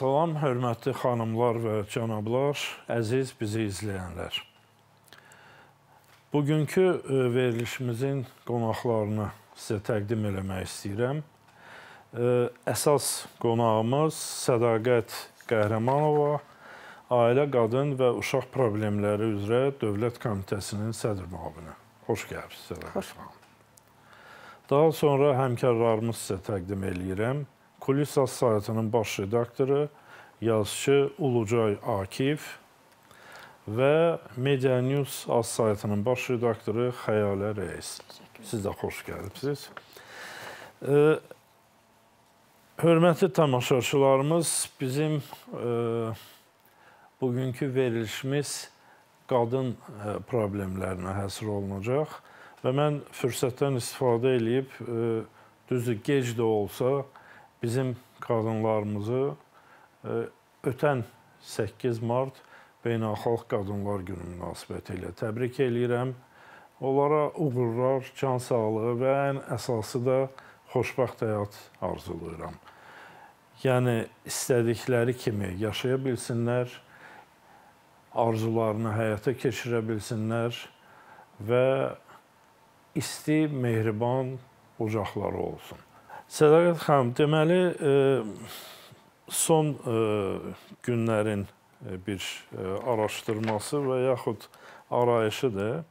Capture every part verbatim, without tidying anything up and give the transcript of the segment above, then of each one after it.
Salam, hörmətli xanımlar və cənablar, əziz bizi izləyənlər. Bugünkü verilişimizin qonaqlarını sizə təqdim eləmək istəyirəm. Əsas qonağımız Sədaqət Qəhrəmanova, Ailə, Qadın və Uşaq Problemləri üzrə Dövlət Komitəsinin sədr müavini. Xoş gəlibsiniz, Sədaqət xanım. Daha sonra həmkarlarımız sizə təqdim eləyirəm. Kulisas saytının baş redaktoru, yazıcı Ulucay Akif və Media News az saytının baş redaktoru Xəyalə Reis. Siz də xoş gəlibsiniz. Hörmətli tamaşaçılarımız, bizim bugünkü verilişimiz qadın problemlərinə həsr olunacaq və mən fürsətdən istifadə edib, düzdür, gec də olsa, bizim qadınlarımızı ötən səkkiz mart Beynəlxalq Qadınlar Günü münasibəti ilə təbrik eləyirəm. Onlara uğurlar, can sağlığı və ən əsası da xoşbəxt həyat arzulayıram. Yəni, istədikləri kimi yaşaya bilsinlər, arzularını həyata keçirə bilsinlər və isti, mehriban ocaqları olsun. Sədaqət xanım, deməli, son günlərin bir araşdırması və yaxud arayışıdır.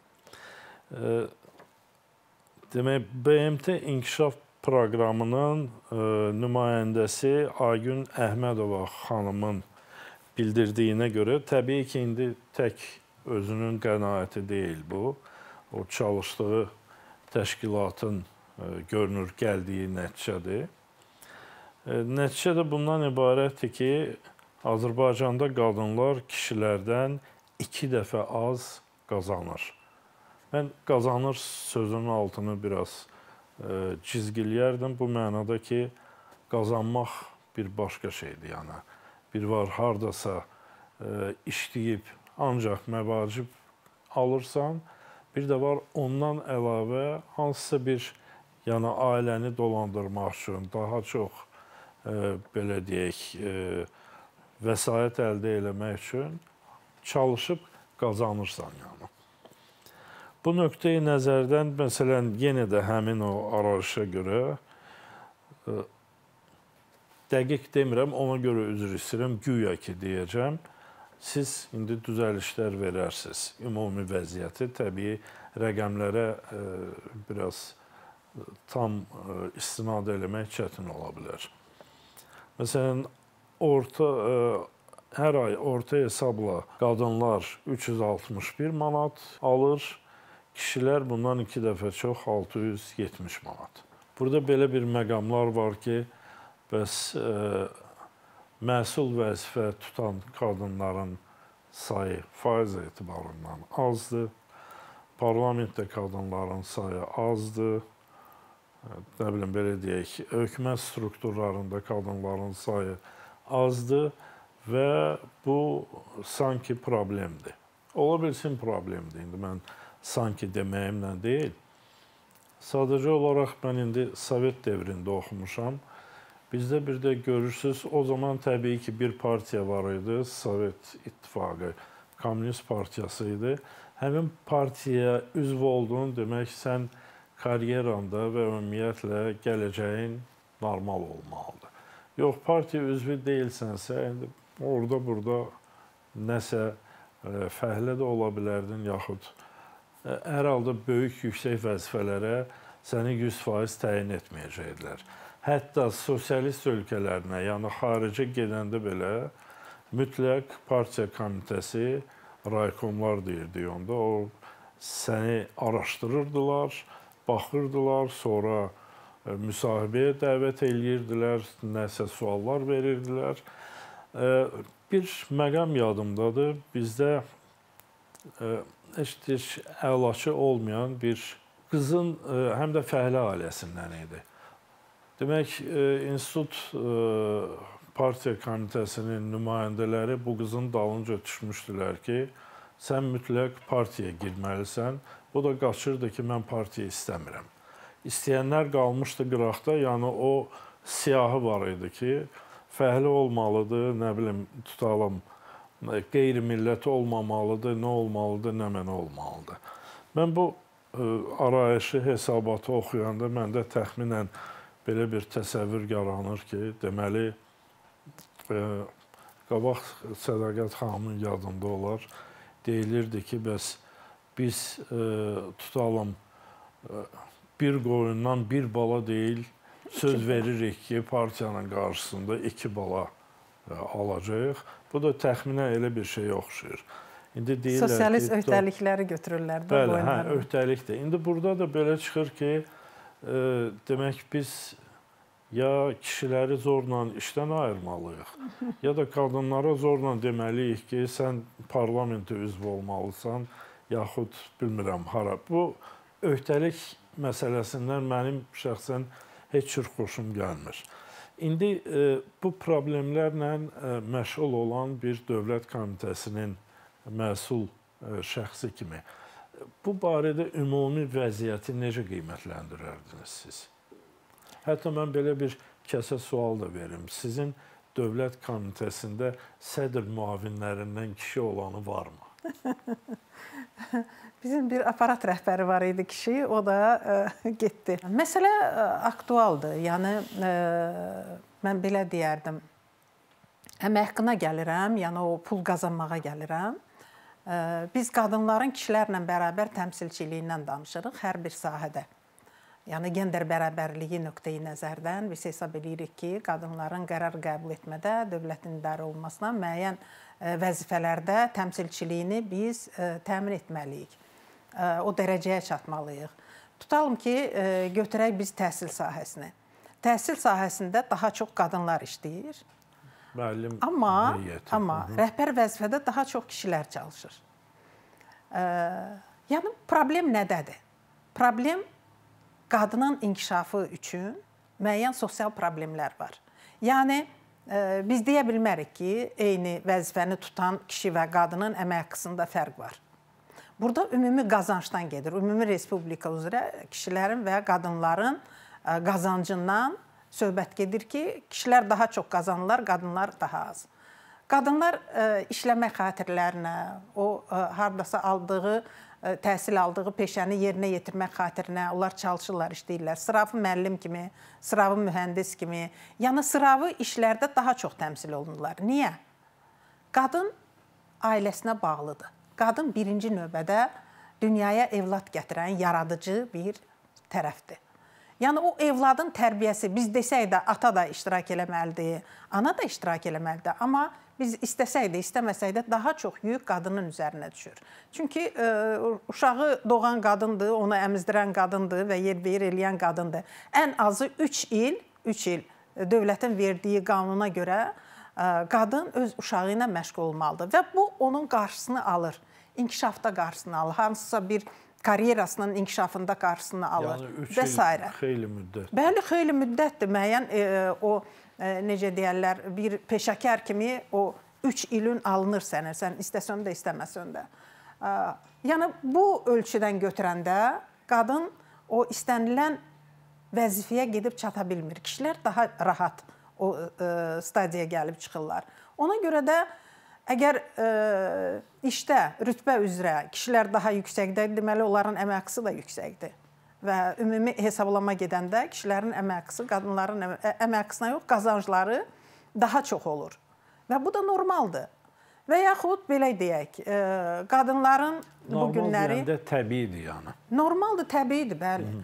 Demək, B M T İnkişaf Proqramının nümayəndəsi Aygün Əhmədova xanımın bildirdiyinə görə, təbii ki, indi tək özünün qənaəti deyil bu. O çalışdığı təşkilatın görünür gəldiyi nəticədir. Nəticə də bundan ibarətdir ki, Azərbaycanda qadınlar kişilərdən iki dəfə az qazanır. Mən qazanır sözünün altını biraz cizgiləyərdim. Bu mənada ki, qazanmaq bir başqa şeydir. Yəni, bir var, haradasa işləyib, ancaq məvacib alırsan, bir də var, ondan əlavə hansısa bir yəni ailəni dolandırmaq üçün, daha çox, belə deyək, vəsait əldə eləmək üçün çalışıb qazanırsan. Yəni. Bu nöqteyi nəzərdən, məsələn, yenə də həmin o arayışa görə, dəqiq demirəm, ona görə üzr istəyirəm, güya ki, deyəcəm, siz indi düzəlişlər verərsiniz. Ümumi vəziyyəti, təbii rəqəmlərə biraz tam istinad eləmək çətin ola bilər. Məsələn, hər ay orta hesabla qadınlar üç yüz altmış bir manat alır, kişilər bundan iki dəfə çox altı yüz yetmiş manat. Burada belə bir məqamlar var ki, bəs məsul vəzifə tutan qadınların sayı faiz etibarından azdır, parlamentdə qadınların sayı azdır, nə bilim, belə deyək, hökumət strukturlarında qadınların sayı azdır və bu sanki problemdir. Ola bilsin problemdir. İndi mən sanki deməyimlə deyil. Sadəcə olaraq mən indi Sovet devrində oxumuşam. Bizdə bir də görürsünüz, o zaman təbii ki, bir partiya var idi, Sovet İttifaqı, Komünist Partiyası idi. Həmin partiyaya üzv olduğun demək, sən karyeranda və ümumiyyətlə gələcəyin normal olmalıdır. Yox, partiya üzvü deyilsənsə, orada-burada nəsə fəhlə də ola bilərdin, yaxud hər halda böyük, yüksək vəzifələrə səni yüz faiz təyin etməyəcəkdilər. Hətta sosialist ölkələrinə, yəni xaricə gedəndə belə mütləq partiya komitəsi, raykomlar deyirdi onda, o səni araşdırırdılar, baxırdılar, sonra müsahibəyə dəvət eləyirdilər, nəsə suallar verirdilər. Bir məqam yadımdadır, bizdə heç əlaçı olmayan bir qızın həm də fəhlə ailəsindən idi. Demək, institut partiya komitəsinin nümayəndələri bu qızın dalınca düşmüşdülər ki, sən mütləq partiyaya girməlisən. O da qaçırdı ki, mən partiya istəmirəm. İstəyənlər qalmışdı qıraqda, yəni o siyahı var idi ki, fəhli olmalıdır, nə bilim, tutalım, qeyri-millət olmamalıdır, nə olmalıdır, nə mənə olmalıdır. Mən bu arayışı, hesabatı oxuyanda məndə təxminən belə bir təsəvvür yaranır ki, deməli, qabaq Sədaqət xanımın yadında olar, deyilirdi ki, bəs biz tutalım, bir qoyundan bir bala deyil, söz veririk ki, partiyanın qarşısında iki bala alacaq. Bu da təxminən elə bir şey oxşayır. Sosialist öhdəlikləri götürürlər. Bəli, hə, öhdəlikdir. İndi burada da belə çıxır ki, demək biz ya kişiləri zorla işdən ayırmalıyıq, ya da qadınlara zorla deməliyik ki, sən parlamentə üzv olmalısan, yaxud bilmirəm hara. Bu öhdəlik məsələsindən mənim şəxsən heç cür xoşum gəlmir. İndi bu problemlərlə məşğul olan bir dövlət komitəsinin məsul şəxsi kimi bu barədə ümumi vəziyyəti necə qiymətləndirərdiniz siz? Hətta mən belə bir kəsə sual da verim. Sizin dövlət komitəsində sədr müavinlərindən kişi olanı varmı? Bizim bir aparat rəhbəri var idi kişi, o da getdi. Məsələ aktualdır. Yəni, mən belə deyərdim, əmək haqqına gəlirəm, yəni o pul qazanmağa gəlirəm. Biz qadınların kişilərlə bərabər təmsilçiliyindən danışırıq hər bir sahədə. Yəni, gender bərabərliyi nöqteyi nəzərdən biz hesab edirik ki, qadınların qərar qəbul etmədə, dövlətin idarə olmasına müəyyən vəzifələrdə təmsilçiliyini biz təmin etməliyik. O dərəcəyə çatmalıyıq. Tutalım ki, götürək biz təhsil sahəsini. Təhsil sahəsində daha çox qadınlar işləyir. Müəllim amma, heyəti. amma rəhbər vəzifədə daha çox kişilər çalışır. Yəni, problem nədədir? Problem qadının inkişafı üçün müəyyən sosial problemlər var. Yəni, biz deyə bilmərik ki, eyni vəzifəni tutan kişi və qadının əmək haqqısında fərq var. Burada ümumi qazancdan gedir. Ümumi respublika üzrə kişilərin və qadınların qazancından söhbət gedir ki, kişilər daha çox qazanırlar, qadınlar daha az. Qadınlar işləmək xatirlərinə, o hardasa aldığı, təhsil aldığı peşəni yerinə yetirmək xatirinə onlar çalışırlar, işləyirlər. Sıravi müəllim kimi, sıravi mühəndis kimi, yəni sıravi işlərdə daha çox təmsil olunurlar. Niyə? Qadın ailəsinə bağlıdır. Qadın birinci növbədə dünyaya evlad gətirən yaradıcı bir tərəfdir. Yəni, o evladın tərbiyəsi, biz desək də ata da iştirak eləməlidir, ana da iştirak eləməlidir. Amma biz istəsək də, istəməsək də daha çox yük qadının üzərinə düşür. Çünki uşağı doğan qadındır, onu əmizdirən qadındır və yerbeyer eləyən qadındır. Ən azı üç il, üç il dövlətin verdiyi qanuna görə qadın öz uşağı ilə məşğul olmalıdır. Və bu, onun qarşısını alır, inkişafda qarşısını alır. Hansısa bir karyerasının inkişafında qarşısını alır və s. Yəni, üç il xeyli müddət. Bəli, xeyli müddətdir. Müəyyən, o, necə deyərlər, bir peşəkar kimi o üç ilin alınır sənə, sən istəsən də, istəməsən də. Yəni, bu ölçüdən götürəndə qadın o istənilən vəzifəyə gedib çata bilmir. Kişilər daha rahat o stadiyaya gəlib çıxırlar. Ona görə də əgər işdə, rütbə üzrə kişilər daha yüksəkdir, deməli, onların əmək haqqısı da yüksəkdir. Və ümumi hesablama gedəndə kişilərin əmək haqqısı, qadınların əmək haqqısına yox, qazancları daha çox olur. Və bu da normaldır. Və yaxud, belə deyək, qadınların bu günləri... Normal deyəndə təbiidir, yəni. Normaldır, təbiidir, bəli.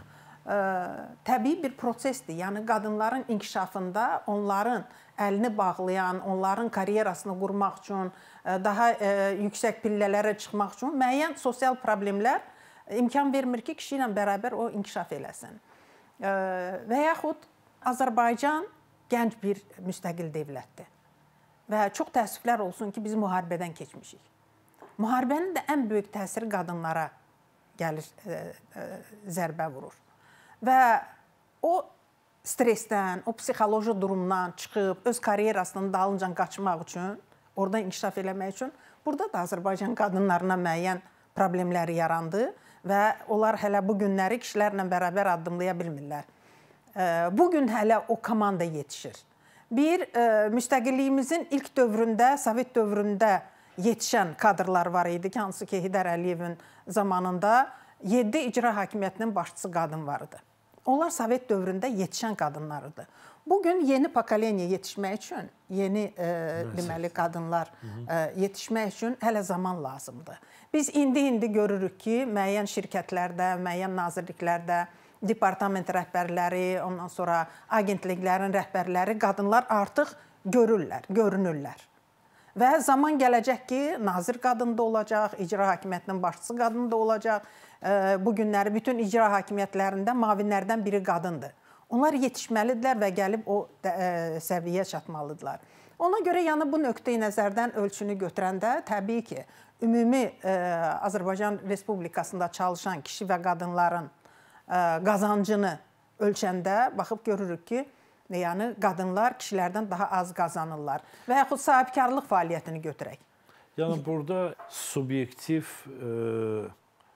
Təbii bir prosesdir. Yəni, qadınların inkişafında onların əlini bağlayan, onların karyerasını qurmaq üçün, daha yüksək pillələrə çıxmaq üçün müəyyən sosial problemlər imkan vermir ki, kişi ilə bərabər o inkişaf eləsin. Və yaxud Azərbaycan gənc bir müstəqil dövlətdir. Və çox təəssüflər olsun ki, biz müharibədən keçmişik. Müharibənin də ən böyük təsiri qadınlara gəlir, zərbə vurur. Və o stressdən, o psixoloji durumdan çıxıb, öz karyerasının dalınca qaçmaq üçün, orada inkişaf eləmək üçün, burada da Azərbaycan qadınlarına müəyyən problemləri yarandı və onlar hələ bu günləri kişilərlə bərabər addımlaya bilmirlər. Bugün hələ o komanda yetişir. Bir, müstəqilliyimizin ilk dövründə, Sovet dövründə yetişən kadrlar var idi ki, hansı ki, Heydər Əliyevin zamanında yeddi icra hakimiyyətinin başçısı qadın var idi. Onlar Sovet dövründə yetişən qadınlar idi. Bugün yeni pokoleniya yetişmək üçün, yeni e, deməli qadınlar e, yetişmək üçün hələ zaman lazımdır. Biz indi-indi görürük ki, müəyyən şirkətlərdə, müəyyən nazirliklərdə, departament rəhbərləri, ondan sonra agentliklərin rəhbərləri, qadınlar artıq görürlər, görünürlər. Və zaman gələcək ki, nazir qadın da olacaq, icra hakimiyyətinin başçısı qadın da olacaq. Bu günləri bütün icra hakimiyyətlərində mavinlərdən biri qadındır. Onlar yetişməlidirlər və gəlib o səviyyəyə çatmalıdırlar. Ona görə yəni bu nöqteyi nəzərdən ölçünü götürəndə təbii ki, ümumi Azərbaycan Respublikasında çalışan kişi və qadınların qazancını ölçəndə baxıb görürük ki, yəni qadınlar kişilərdən daha az qazanırlar və yaxud sahibkarlıq fəaliyyətini götürək. Yəni burada subyektiv e,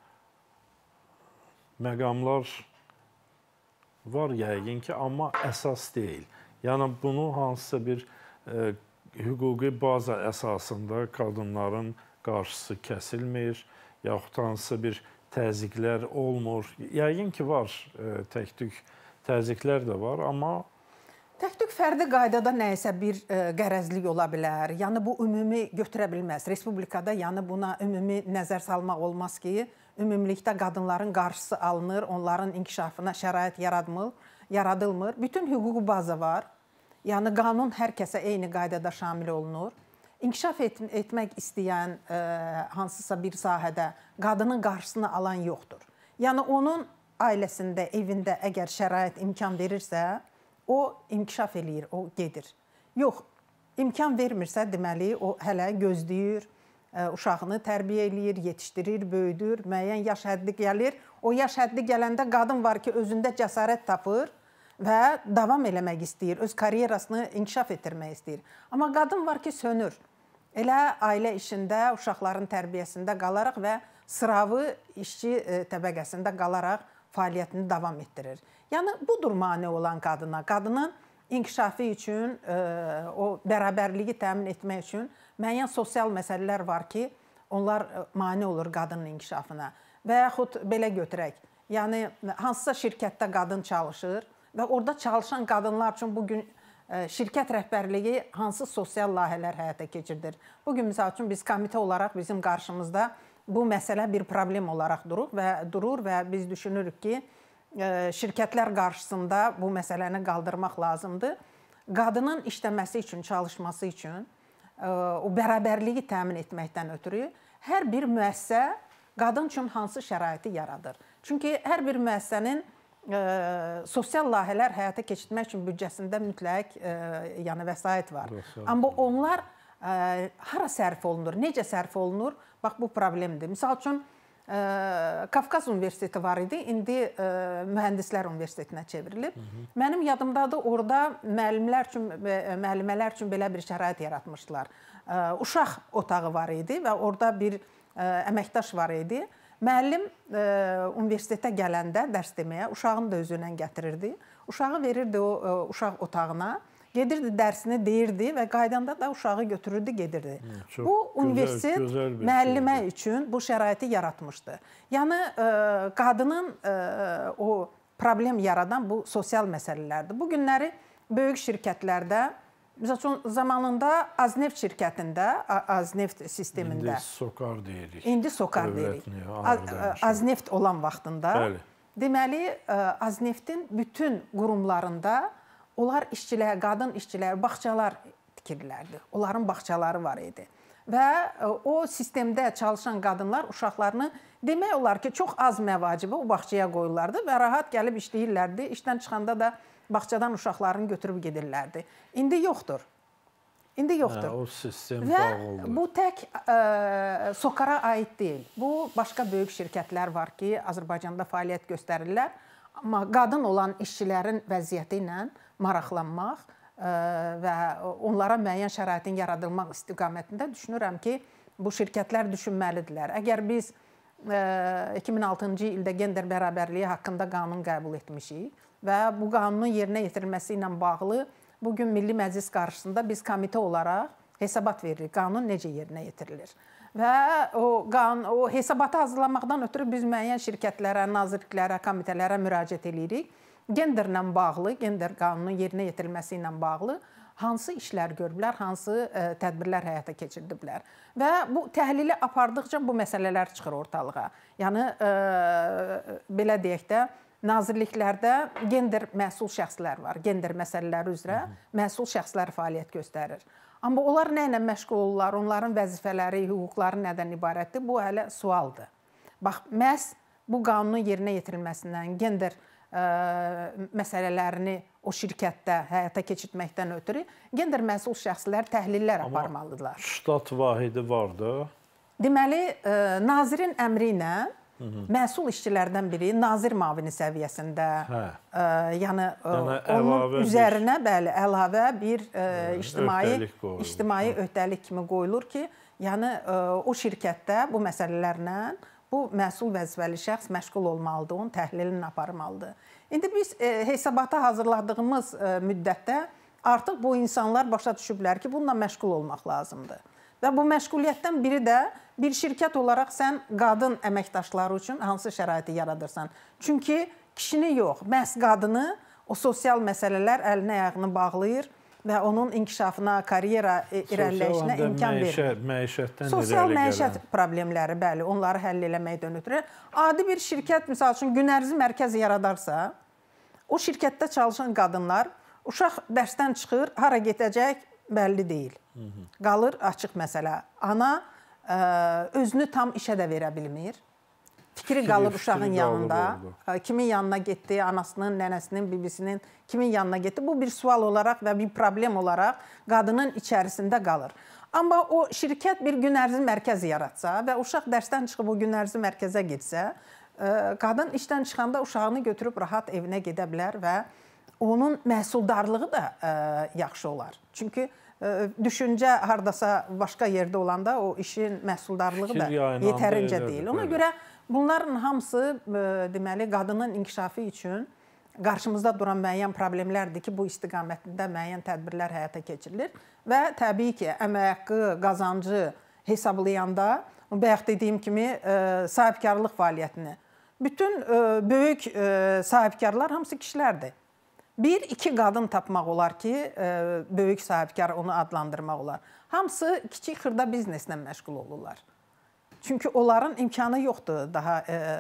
məqamlar var yəqin ki, amma əsas deyil. Yəni bunu hansısa bir e, hüquqi baza əsasında qadınların qarşısı kəsilmir, yaxud hansısa bir təzyiqlər olmur. Yəqin ki, var, e, tək-tük təzyiqlər də var, amma tək-tük fərdi qaydada nəyisə bir e, qərəzlik ola bilər. Yəni bu ümumi götürə bilməz. Respublikada yəni buna ümumi nəzər salmaq olmaz ki, ümumilikdə qadınların qarşısı alınır, onların inkişafına şərait yaradılmır, yaradılmır. Bütün hüquqi baza var. Yəni qanun hər kəsə eyni qaydada şamil olunur. İnkişaf et etmək istəyən e, hansısa bir sahədə qadının qarşısını alan yoxdur. Yəni onun ailəsində, evində əgər şərait imkan verirsə, o inkişaf eləyir, o gedir. Yox, imkan vermirsə, deməli, o hələ gözləyir, uşağını tərbiyə eləyir, yetişdirir, böyüdür, müəyyən yaş həddi gəlir. O yaş həddi gələndə qadın var ki, özündə cəsarət tapır və davam eləmək istəyir, öz karyerasını inkişaf etdirmək istəyir. Amma qadın var ki, sönür. Elə ailə işində, uşaqların tərbiyəsində qalaraq və sıravi işçi təbəqəsində qalaraq fəaliyyətini davam etdirir. Yəni, budur mane olan qadına. Qadının inkişafı üçün, o bərabərliyi təmin etmək üçün müəyyən sosial məsələlər var ki, onlar mane olur qadının inkişafına. Və yaxud belə götürək, yəni hansısa şirkətdə qadın çalışır və orada çalışan qadınlar üçün bugün şirkət rəhbərliyi hansı sosial layihələr həyata keçirdir. Bugün, misal üçün, biz komitə olaraq bizim qarşımızda bu məsələ bir problem olaraq durur və, durur və biz düşünürük ki, şirkətlər qarşısında bu məsələni qaldırmaq lazımdır. Qadının işləməsi üçün, çalışması üçün, o bərabərliyi təmin etməkdən ötürü hər bir müəssisə qadın üçün hansı şəraiti yaradır. Çünki hər bir müəssisənin sosial layihələr həyata keçirmək üçün büdcəsində mütləq yəni vəsait var. Amma onlar hara sərf olunur, necə sərf olunur? Bax, bu problemdir. Misal üçün, Qafqaz Universiteti var idi, indi Mühəndislər Universitetinə çevrilib. Mənim yadımdadır, orada müəllimlər üçün, müəllimələr üçün belə bir şərait yaratmışdılar. Uşaq otağı var idi və orada bir əməkdaş var idi. Müəllim universitetə gələndə dərs deməyə, uşağını da özünə gətirirdi. Uşağı verirdi o uşaq otağına, gedirdi, dərsini deyirdi və qaydanda da uşağı götürürdü, gedirdi. Çox bu, universitet gözəl, gözəl müəllimə şeydir. Üçün bu şəraiti yaratmışdı. Yəni, qadının o problem yaradan bu sosial məsələlərdir. Bu günləri böyük şirkətlərdə, misal üçün, zamanında Azneft şirkətində, Azneft sistemində. İndi Sokar deyirik. İndi Sokar deyirik. Azneft olan vaxtında. Bəli. Deməli, Azneftin bütün qurumlarında onlar işçilər, qadın işçilər, bağçalar tikirlərdi. Onların bağçaları var idi. Və o sistemdə çalışan qadınlar uşaqlarını demək olar ki, çox az məvacibə o bağçaya qoyurlardı və rahat gəlib işləyirlərdi. İşdən çıxanda da bağçadan uşaqlarını götürüb gedirlərdi. İndi yoxdur. İndi yoxdur. Hə, o sistem və dağıldı. Bu tək ə, Sokara aid deyil. Bu, başqa böyük şirkətlər var ki, Azərbaycanda fəaliyyət göstərirlər. Amma qadın olan işçilərin vəziyyəti ilə maraqlanmaq ə, və onlara müəyyən şəraitin yaradılmaq istiqamətində düşünürəm ki, bu şirkətlər düşünməlidirlər. Əgər biz ə, iki min altıncı ildə gender bərabərliyi haqqında qanun qəbul etmişik və bu qanunun yerinə yetirilməsi ilə bağlı bugün Milli Məclis qarşısında biz komitə olaraq hesabat veririk, qanun necə yerinə yetirilir. Və o, qanun, o hesabatı hazırlamaqdan ötürü biz müəyyən şirkətlərə, nazirliklərə, komitələrə müraciət edirik. Genderlə bağlı, gender qanunun yerinə yetirilməsi ilə bağlı hansı işlər görüblər, hansı ə, tədbirlər həyata keçirdiblər. Və bu təhlili apardıqca bu məsələlər çıxır ortalığa. Yəni, ə, belə deyək də, nazirliklərdə gender məsul şəxslər var, gender məsələləri üzrə məsul şəxslər fəaliyyət göstərir. Amma onlar nə ilə məşğul olurlar, onların vəzifələri, hüquqları nədən ibarətdir, bu hələ sualdır. Bax, məhz bu qanunun yerinə yetirilməsindən, gender ə, məsələlərini o şirkətdə həyata keçirtməkdən ötürü gender məsul şəxslər təhlillər aparmalıdırlar. Amma ştat vahidi var da. Deməli, ə, nazirin əmri ilə məsul işçilərdən biri nazir mavini səviyyəsində, hə. ə, yəni, yəni onun üzərinə bir, bəli, əlavə bir ə, ictimai, öhdəlik ictimai öhdəlik kimi qoyulur ki, yəni ə, o şirkətdə bu məsələlərlə bu məsul vəzifəli şəxs məşğul olmalıdır, onun təhlilini aparmalıdır. İndi biz ə, hesabata hazırladığımız ə, müddətdə artıq bu insanlar başa düşüblər ki, bununla məşğul olmaq lazımdır. Və bu məşğuliyyətdən biri də bir şirkət olaraq sən qadın əməkdaşları üçün hansı şəraiti yaradırsan. Çünki kişini yox, məhz qadını o sosial məsələlər əlinə ayağını bağlayır və onun inkişafına, karyera irəliləyişinə imkan verir. Məişətdən sosial məişət problemləri, bəli, onları həll eləməkdən ötürü. Adi bir şirkət, misal üçün, gün ərzi mərkəzi yaradarsa, o şirkətdə çalışan qadınlar uşaq dərsdən çıxır, hara getəcək bəlli deyil. Qalır açıq məsələ. Ana ə, özünü tam işə də verə bilmir. Fikri qalır uşağın yanında. Kimin yanına getdi, anasının, nənəsinin, bibisinin, kimin yanına getdi. Bu bir sual olaraq və bir problem olaraq qadının içərisində qalır. Amma o şirkət bir gün ərzi mərkəzi yaratsa və uşaq dərsdən çıxıb o gün ərzi mərkəzə getsə, ə, qadın işdən çıxanda uşağını götürüb rahat evinə gedə bilər və onun məhsuldarlığı da ə, yaxşı olar. Çünki düşüncə hardasa başqa yerdə olanda o işin məhsuldarlığı da yetərincə deyil. Ona görə bunların hamısı deməli qadının inkişafı üçün qarşımızda duran müəyyən problemlərdir ki, bu istiqamətində müəyyən tədbirlər həyata keçirilir və təbii ki, əmək haqqı, qazancı hesablayanda, bayaq dediyim kimi sahibkarlıq fəaliyyətini, bütün böyük sahibkarlar hamısı kişilərdir. Bir, iki qadın tapmaq olar ki, böyük sahibkar onu adlandırmaq olar. Hamısı kiçik xırda bizneslə məşğul olurlar. Çünki onların imkanı yoxdur daha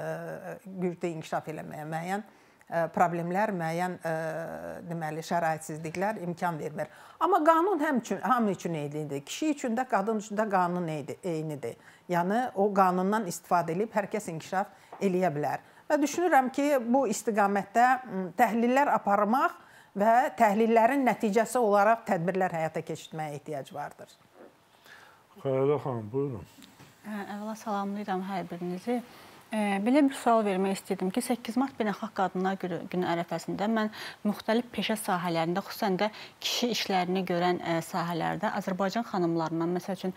güclü inkişaf eləməyə, müəyyən problemlər, müəyyən deməli, şəraitsizliklər imkan vermir. Amma qanun həm üçün, hamı üçün eynidir. Kişi üçün də, qadın üçün də qanun eynidir. Yəni, o qanundan istifadə edib hər kəs inkişaf eləyə bilər. Və düşünürəm ki, bu istiqamətdə təhlillər aparmaq və təhlillərin nəticəsi olaraq tədbirlər həyata keçirməyə ehtiyac vardır. Xeyra xanım, buyurun. Əvvəla salamlayıram hər birinizi. Belə bir sual vermək istəyirdim ki, səkkiz mart Beynəlxalq Qadınlar Günü ərəfəsində mən müxtəlif peşə sahələrində, xüsusən də kişi işlərini görən sahələrdə Azərbaycan xanımlarından, məsəl üçün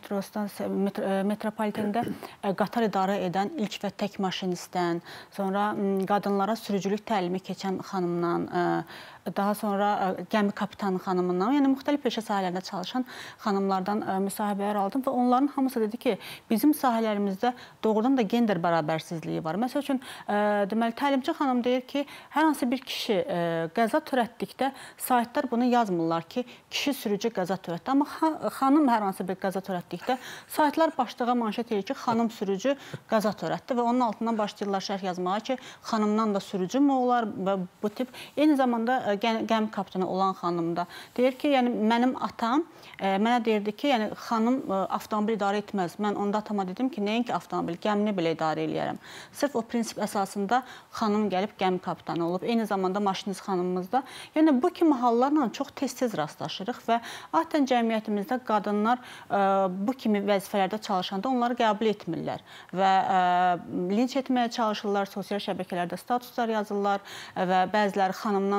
metropolitində qatar idarə edən ilk və tək maşinistdən, sonra qadınlara sürücülük təlimi keçən xanımdan, daha sonra gəmi kapitanı xanımından, yəni müxtəlif peşə sahələrində çalışan xanımlardan müsahibələr aldım və onların hamısı dedi ki, bizim sahələrimizdə doğrudan da gender bərabərsizliyi var. Məsəl üçün, deməli, təlimçi xanım deyir ki, hər hansı bir kişi qəza törətdikdə saytlar bunu yazmırlar ki, kişi sürücü qəza törətdi. Amma xanım hər hansı bir qəza törətdikdə saytlar başlığa manşet edir ki, xanım sürücü qəza törətdi və onun altından başlayırlar şərh yazmağa ki, xanımdan da sürücü mü olar və bu tip. Eyni zamanda gəmi kapitanı olan xanım da deyir ki, yəni mənim atam mənə deyirdi ki, yəni xanım avtomobil idarə etməz. Mən onda atama dedim ki, nəinki avtomobil, gəmini belə idarə eləyərəm. Sırf o prinsip əsasında xanım gəlib gəmi kapitanı olub. Eyni zamanda maşinist xanımımız da. Yəni bu kimi hallarla çox tez-tez rastlaşırıq və adətən cəmiyyətimizdə qadınlar bu kimi vəzifələrdə çalışanda onları qəbul etmirlər və linç etməyə çalışırlar, sosial şəbəkələrdə statuslar yazırlar və bəziləri xanımdan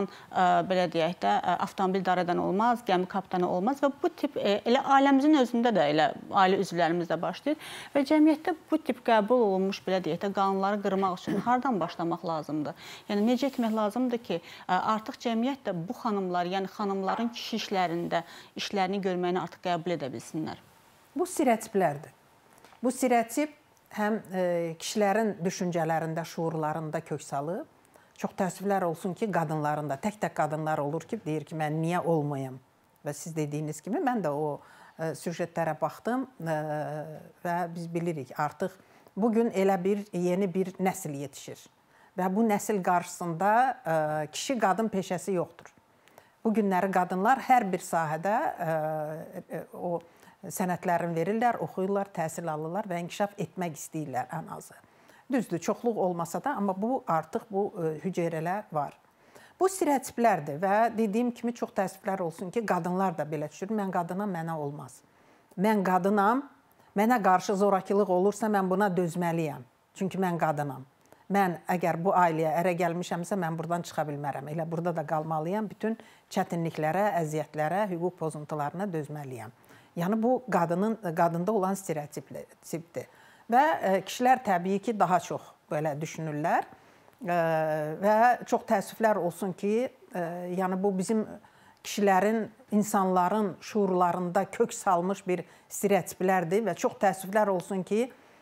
belə deyək də, avtomobil idarə edən olmaz, gəmi kapitanı olmaz və bu tip elə ailəmizin özündə də elə ailə üzvlərimiz də başlayır və cəmiyyətdə bu tip qəbul olunmuş belə deyək də qanunları qırmaq üçün hardan başlamaq lazımdır? Yəni necə etmək lazımdır ki, artıq cəmiyyət də bu xanımlar, yəni xanımların kişi işlərində işlərini görməyini artıq qəbul edə bilsinlər? Bu stereotiplərdir. Bu stereotip həm e, kişilərin düşüncələrində, şuurlarında kök salıb. Çox təəssüflər olsun ki, qadınların da, tək-tək qadınlar olur ki, deyir ki, mən niyə olmayım? Və siz dediyiniz kimi, mən də o e, süjetlərə baxdım e, və biz bilirik artıq bugün elə bir yeni bir nəsil yetişir. Və bu nəsil qarşısında e, kişi-qadın peşəsi yoxdur. Bu günləri qadınlar hər bir sahədə e, e, o sənədlərini verirlər, oxuyurlar, təhsil alırlar və inkişaf etmək istəyirlər ən azı. Düzdür, çoxluq olmasa da, amma bu artıq bu hüceyrələr var. Bu stereotiplərdir və dediyim kimi çox təəssüflər olsun ki, qadınlar da belə düşür. Mən qadınam, mənə olmaz. Mən qadınam, mənə qarşı zorakılıq olursa, mən buna dözməliyəm. Çünki mən qadınam. Mən əgər bu ailəyə ərə gəlmişəmsə, mən buradan çıxa bilmərəm. Elə burada da qalmalıyam. Bütün çətinliklərə, əziyyətlərə, hüquq pozuntularına dözməliyəm. Yəni bu qadının qadında olan stereotipdir. Və kişilər təbii ki, daha çox belə düşünürlər. Və çox təəssüflər olsun ki, yəni bu bizim kişilərin, insanların şuurlarında kök salmış bir stereotiplərdir və çox təəssüflər olsun ki,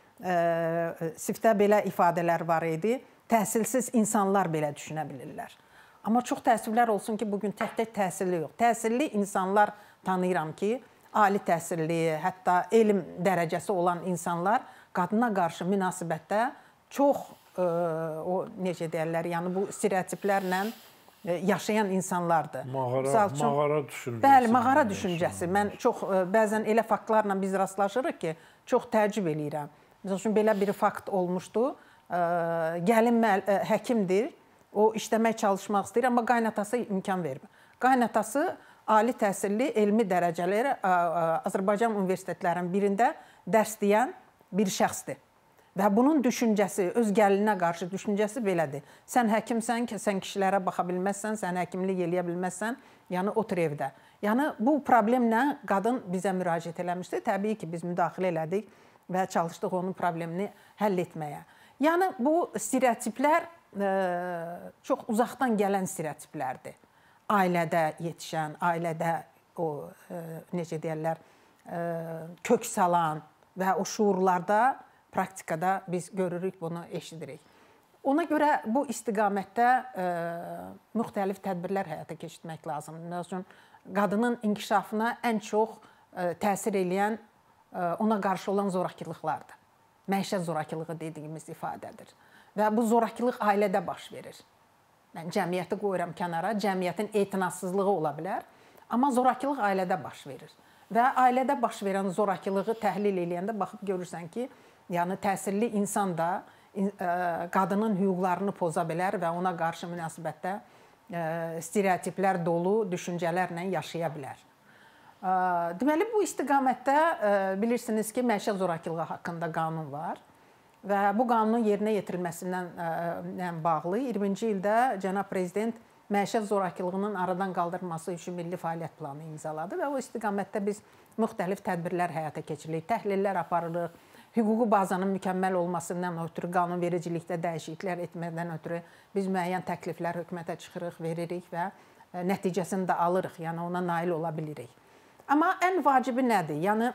sifdə belə ifadələr var idi. Təhsilsiz insanlar belə düşünə bilirlər. Amma çox təəssüflər olsun ki, bugün tək-tək təhsilli yox. Təhsilli insanlar tanıyıram ki, ali təhsilli, hətta elm dərəcəsi olan insanlar qadına qarşı münasibətdə çox, e, o necə deyərlər, yəni bu stereotiplərlə e, yaşayan insanlardır. Mağara, üçün, mağara düşüncəsi. Bəli, mağara düşüncəsi. Mən çox, e, bəzən elə faktlarla biz rastlaşırıq ki, çox təəccüb eləyirəm. Məsəl üçün, belə bir fakt olmuşdu. E, gəlin e, həkimdir, o işləmək, çalışmaq istəyir, amma qaynatası imkan vermir. Qaynatası ali təhsilli, elmi dərəcələri Azərbaycan universitetlərinin birində dərs deyən bir şəxsdir. Və bunun düşüncəsi, öz gəlinə qarşı düşüncəsi belədir. Sən həkimsən ki, sən kişilərə baxa bilməzsən, sən həkimlik eləyə bilməzsən, yəni otur evdə. Yəni bu problemlə qadın bizə müraciət eləmişdi. Təbii ki, biz müdaxilə elədik və çalışdıq onun problemini həll etməyə. Yəni bu stereotiplər e, çox uzaqdan gələn stereotiplərdir. Ailədə yetişən, ailədə o, e, necə deyərlər, e, kök salan və o şuurlarda, praktikada biz görürük, bunu eşidirik. Ona görə bu istiqamətdə e, müxtəlif tədbirlər həyata keçirmək lazımdır. Məsələn, qadının inkişafına ən çox e, təsir eləyən e, ona qarşı olan zorakılıqlardır. Məişət zorakılığı dediyimiz ifadədir. Və bu zorakılıq ailədə baş verir. Mən cəmiyyəti qoyuram kənara, cəmiyyətin etinasızlığı ola bilər, amma zorakılıq ailədə baş verir. Və ailədə baş verən zorakılığı təhlil eləyəndə baxıb görürsən ki, yəni təhsilli insan da qadının hüquqlarını poza bilər və ona qarşı münasibətdə stereotiplər dolu düşüncələrlə yaşaya bilər. Deməli, bu istiqamətdə bilirsiniz ki, məişət zorakılığı haqqında qanun var. Və bu qanunun yerinə yetirilməsindən bağlı iyirminci ildə cənab prezident məişət zorakılığının aradan qaldırılması üçün milli fəaliyyət planı imzaladı və o istiqamətdə biz müxtəlif tədbirlər həyata keçiririk, təhlillər aparırıq, hüquqi bazanın mükəmməl olmasından ötürü, qanunvericilikdə dəyişikliklər etmədən ötürü biz müəyyən təkliflər hökumətə çıxırıq, veririk və nəticəsini də alırıq, yəni ona nail ola bilirik. Amma ən vacibi nədir? Yəni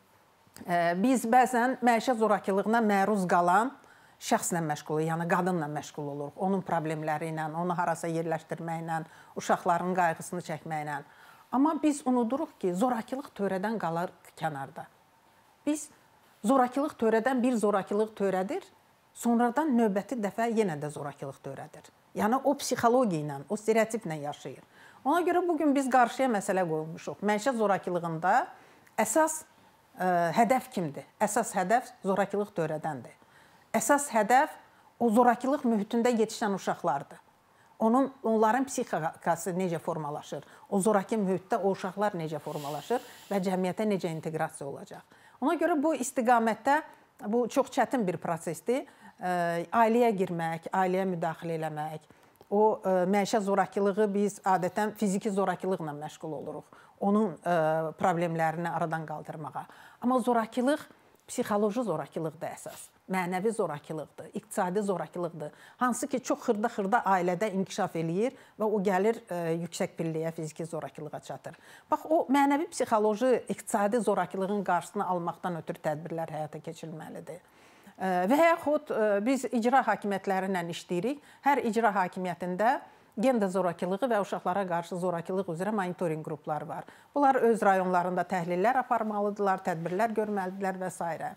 biz bəzən məişət zorakılığına məruz qalan şəxslə məşğul, yəni qadınla məşğul oluruq. Onun problemləri ilə, onu harasa yerləşdirməklə, uşaqların qayğısını çəkməklə. Amma biz unuduruq ki, zorakılıq törədən qalır kənarda. Biz zorakılıq törədən bir zorakılıq törədir, sonradan növbəti dəfə yenə də zorakılıq törədir. Yəni o psixologiya ilə, o stereotiplə yaşayır. Ona görə bugün biz qarşıya məsələ qoymuşuq. Məişət zorakılığında əsas ə, hədəf kimdir? Əsas hədəf zorakılıq törədəndir. Əsas hədəf o zorakılıq mühitində yetişən uşaqlardır. Onun, onların psixikası necə formalaşır? O zoraki mühitdə o uşaqlar necə formalaşır və cəmiyyətə necə inteqrasiya olacaq? Ona görə bu istiqamətdə bu çox çətin bir prosesdir. Ailəyə girmək, ailəyə müdaxilə eləmək, o məişət zorakılığı biz adətən fiziki zorakılıqla məşğul oluruq. Onun problemlərini aradan qaldırmağa. Amma zorakılıq psixoloji zorakılıqdır əsas. Mənəvi zorakılıqdır, iqtisadi zorakılıqdır. Hansı ki, çox xırda-xırda ailədə inkişaf eləyir və o gəlir yüksək pilləyə fiziki zorakılığa çatır. Bax, o mənəvi psixoloji, iqtisadi zorakılığın qarşısını almaqdan ötürü tədbirlər həyata keçirilməlidir. Və yaxud biz icra hakimiyyətləri ilə işləyirik. Hər icra hakimiyyətində gender zorakılığı və uşaqlara qarşı zorakılıq üzrə monitoring qrupları var. Bunlar öz rayonlarında təhlillər aparmalıdırlar, tədbirlər görməlidirlər və s.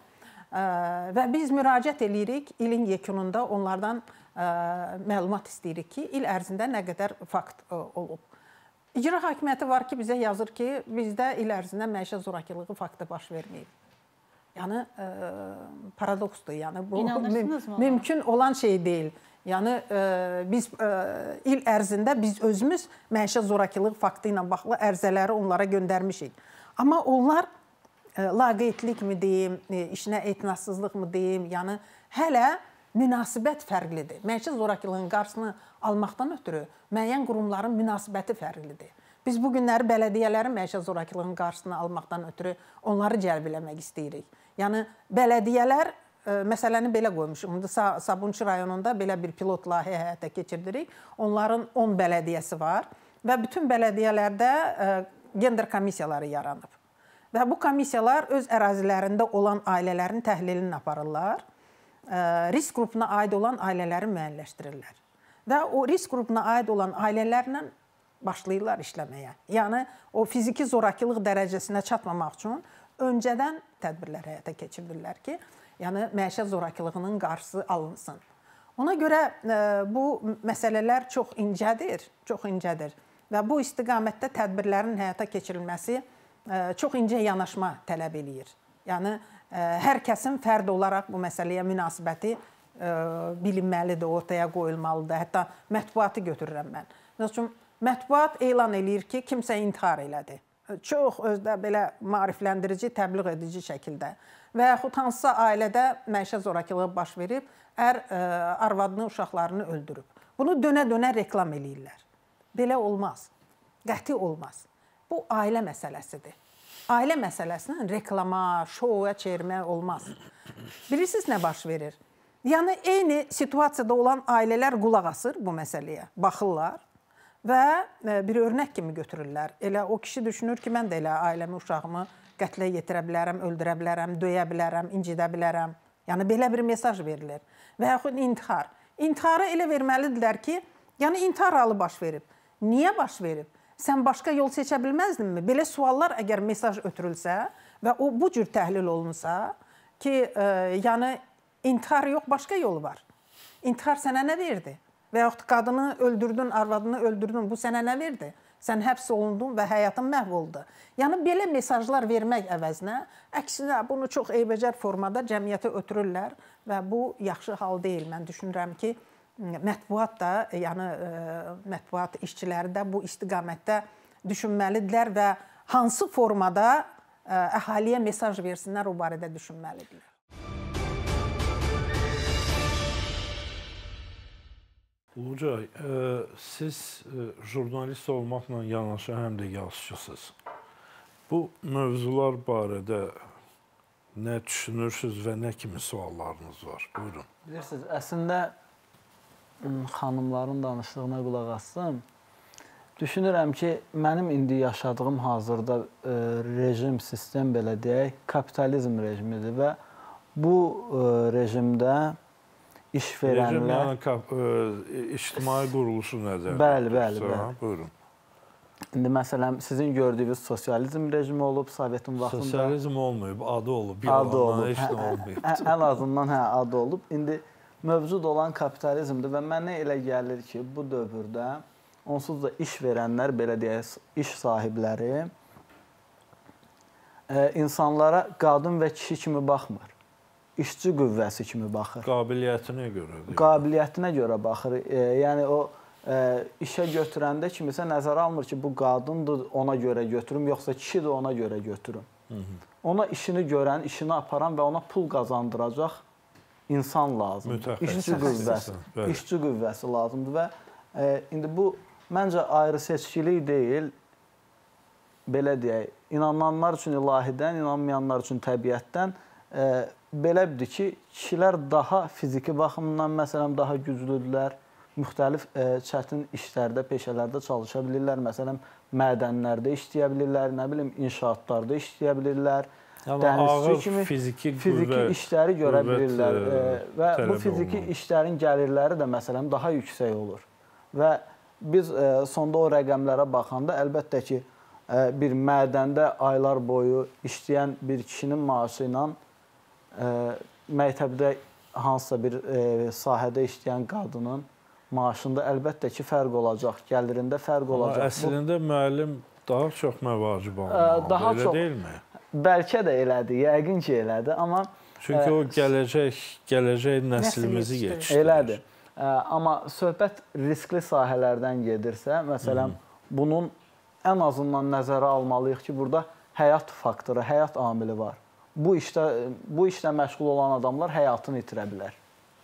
Və biz müraciət edirik, ilin yekununda onlardan məlumat istəyirik ki, il ərzində nə qədər fakt olub. İcra hakimiyyəti var ki, bizə yazır ki, bizdə il ərzində məişət zorakılığı faktı baş verməyib. Yəni, paradoksdur. Yəni, bu mümkün olan şey deyil. Yəni, biz il ərzində biz özümüz məişət zorakılıq faktı ilə bağlı ərzələri onlara göndərmişik. Amma onlar laqeydlik mi deyim, işinə etinadsızlıq mı deyim, yəni hələ münasibət fərqlidir. Məişət zorakılığının qarşısını almaqdan ötürü müəyyən qurumların münasibəti fərqlidir. Biz bu günləri bələdiyyələrin məişət zorakılığının qarşısını almaqdan ötürü onları cəlb eləmək istəyirik. Yəni, bələdiyyələr məsələni belə qoymuşum. Sabunçu rayonunda belə bir pilot layihə həyata keçirdirik. Onların on bələdiyyəsi var və bütün bələdiyyələrdə gender komissiyaları yaranıb. Və bu komissiyalar öz ərazilərində olan ailələrin təhlilini aparırlar, risk qrupuna aid olan ailələri müəyyənləşdirirlər. Və o risk qrupuna aid olan ailələrlə başlayırlar işləməyə. Yəni, o fiziki zorakılıq dərəcəsinə çatmamaq üçün öncədən tədbirlər həyata keçirdirlər ki, yəni məişət zorakılığının qarşısı alınsın. Ona görə bu məsələlər çox incədir, çox incədir və bu istiqamətdə tədbirlərin həyata keçirilməsi çox incə yanaşma tələb eləyir. Yəni, hər kəsin fərd olaraq bu məsələyə münasibəti bilinməlidir, ortaya qoyulmalıdır. Hətta mətbuatı götürürəm mən. Məsələn, mətbuat elan eləyir ki, kimsə intihar elədi. Çox özdə belə maarifləndirici, təbliğ edici şəkildə. Və yaxud hansısa ailədə məişət zorakılığı baş verib, ər arvadını, uşaqlarını öldürüb. Bunu dönə-dönə reklam eləyirlər. Belə olmaz. Qəti olmaz. Bu ailə məsələsidir. Ailə məsələsindən reklama, şoua çevirmək olmaz. Bilirsiniz nə baş verir? Yəni, eyni situasiyada olan ailələr qulaq asır bu məsələyə, baxırlar və bir örnək kimi götürürlər. Elə o kişi düşünür ki, mən də elə ailəmi, uşağımı qətlə yetirə bilərəm, öldürə bilərəm, döyə bilərəm, incidə bilərəm. Yəni, belə bir mesaj verilir. Və yaxud intihar. İntiharı elə verməlidirlər ki, yəni intihar halı baş verib. Niyə baş verib? Sən başqa yol seçə bilməzdinmi? Belə suallar əgər mesaj ötürülsə və o bu cür təhlil olunsa ki, yəni intihar yox, başqa yolu var. İntihar sənə nə verdi? Və yaxud qadını öldürdün, arvadını öldürdün, bu sənə nə verdi? Sən həbs olundun və həyatın məhv oldu. Yəni, belə mesajlar vermək əvəzinə, əksinə bunu çox eybəcər formada cəmiyyətə ötürürlər və bu yaxşı hal deyil. Mən düşünürəm ki, mətbuat da, yəni mətbuat işçiləri də bu istiqamətdə düşünməlidirlər və hansı formada əhaliyə mesaj versinlər, o barədə düşünməlidirlər. Ulucay, siz jurnalist olmaqla yanaşı həm də yazıçısınız. Bu mövzular barədə nə düşünürsünüz və nə kimi suallarınız var? Buyurun. Bilirsiniz, əslində xanımların danışdığına qulaq assam, düşünürəm ki, mənim indi yaşadığım hazırda rejim, sistem belə deyək, kapitalizm rejimidir və bu rejimdə iş verənlər... Rejim, yəni ictimai quruluşu nədir? Bəli, bəli, bəli. Buyurun. İndi məsələn, sizin gördüyünüz sosializm rejimi olub, Sovetin vaxtında... Sosializm olmayıb, adı olub. Bir adı olub, heç nə olmayıb. Ən azından hə, adı olub. İndi mövcud olan kapitalizmdir və mənə elə gəlir ki, bu dövrdə onsuz da iş verənlər, belə deyək, iş sahibləri insanlara qadın və kişi kimi baxmır. İşçi qüvvəsi kimi baxır. Qabiliyyətinə görə. Qabiliyyətinə görə baxır. Yəni o işə götürəndə kimisə nəzərə almır ki, bu qadındır, ona görə götürüm, yoxsa kişidir, ona görə götürüm. Ona işini görən, işini aparan və ona pul qazandıracaq insan lazımdır. İşçi qüvvəsi, işçi qüvvəsi lazımdır və İndi bu məncə ayrı seçkilik deyil, belə deyək, inananlar üçün ilahidən, inanmayanlar üçün təbiətdən belədir ki, kişilər daha fiziki baxımdan məsələn daha güclüdürlər, müxtəlif çətin işlərdə, peşələrdə çalışa bilirlər, məsələn, mədənlərdə işləyə bilirlər, nə bilim, inşaatlarda işləyə bilirlər, dənizçi kimi fiziki, fiziki işləri görə bilirlər və bu fiziki olmalı. İşlərin gəlirləri də məsələn daha yüksək olur. Və biz sonda o rəqəmlərə baxanda əlbəttə ki, bir mədəndə aylar boyu işləyən bir kişinin maaşı ilə məktəbdə hansısa bir sahədə işləyən qadının maaşında əlbəttə ki, fərq olacaq, gəlirində fərq olacaq. Amma əslində müəllim daha çox məvacib olmalı, elə deyilmi? Bəlkə də elədir, yəqin ki, elədir, amma... Çünki o gələcək, gələcək nəslimizi yetişdirir. Elədir, amma söhbət riskli sahələrdən gedirsə, məsələn, bunun ən azından nəzərə almalıyıq ki, burada həyat faktoru, həyat amili var. Bu işdə, bu işlə məşğul olan adamlar həyatını itirə bilər.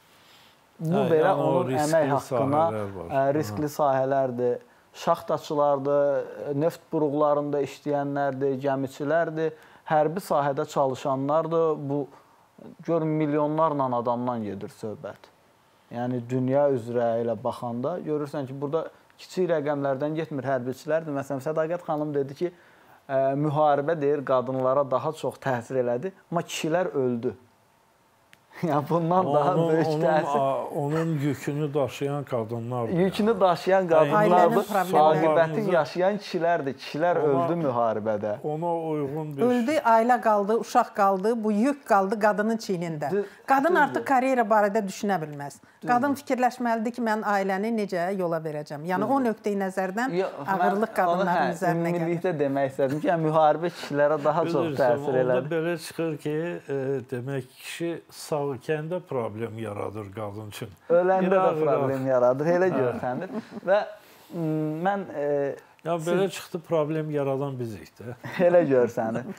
Bu belə onun əmək haqqına riskli sahələrdir, şaxtaçılardır, neft buruqlarında işləyənlərdir, gəmiçilərdir, hərbi sahədə çalışanlardır. Bu, görün, milyonlarla adamdan gedir söhbət. Yəni, dünya üzrə ilə baxanda görürsən ki, burada kiçik rəqəmlərdən getmir hərbiçilərdir. Məsələn, Sədaqət xanım dedi ki, müharibə deyir, qadınlara daha çox təsir elədi, amma kişilər öldü. Yəni, bundan daha böyük təsir. Onun yükünü daşıyan qadınlardır. Yükünü daşıyan qadınlardır, aqibətin yaşayan kişilərdir. Kişilər öldü müharibədə. Ona uyğun bir... Öldü, ailə qaldı, uşaq qaldı, bu yük qaldı qadının çiynində. Qadın artıq karyera barədə düşünə bilməz. Qadın fikirləşməlidir ki, mən ailəni necə yola verəcəm. Yəni, o nöqteyi nəzərdən ağırlıq qadınların üzərinə gəlir. Ümumilikdə demək istədim ki, müharibə kişilərə daha çox təsir elədi. Onda belə çıxır ki, demək, kişi sağ kəndə problem yaradır qadın üçün. Öləndə də problem yaradır, elə görsənir. Və mən... Ya, belə çıxdı, problem yaradan bizik də. Elə görsənir.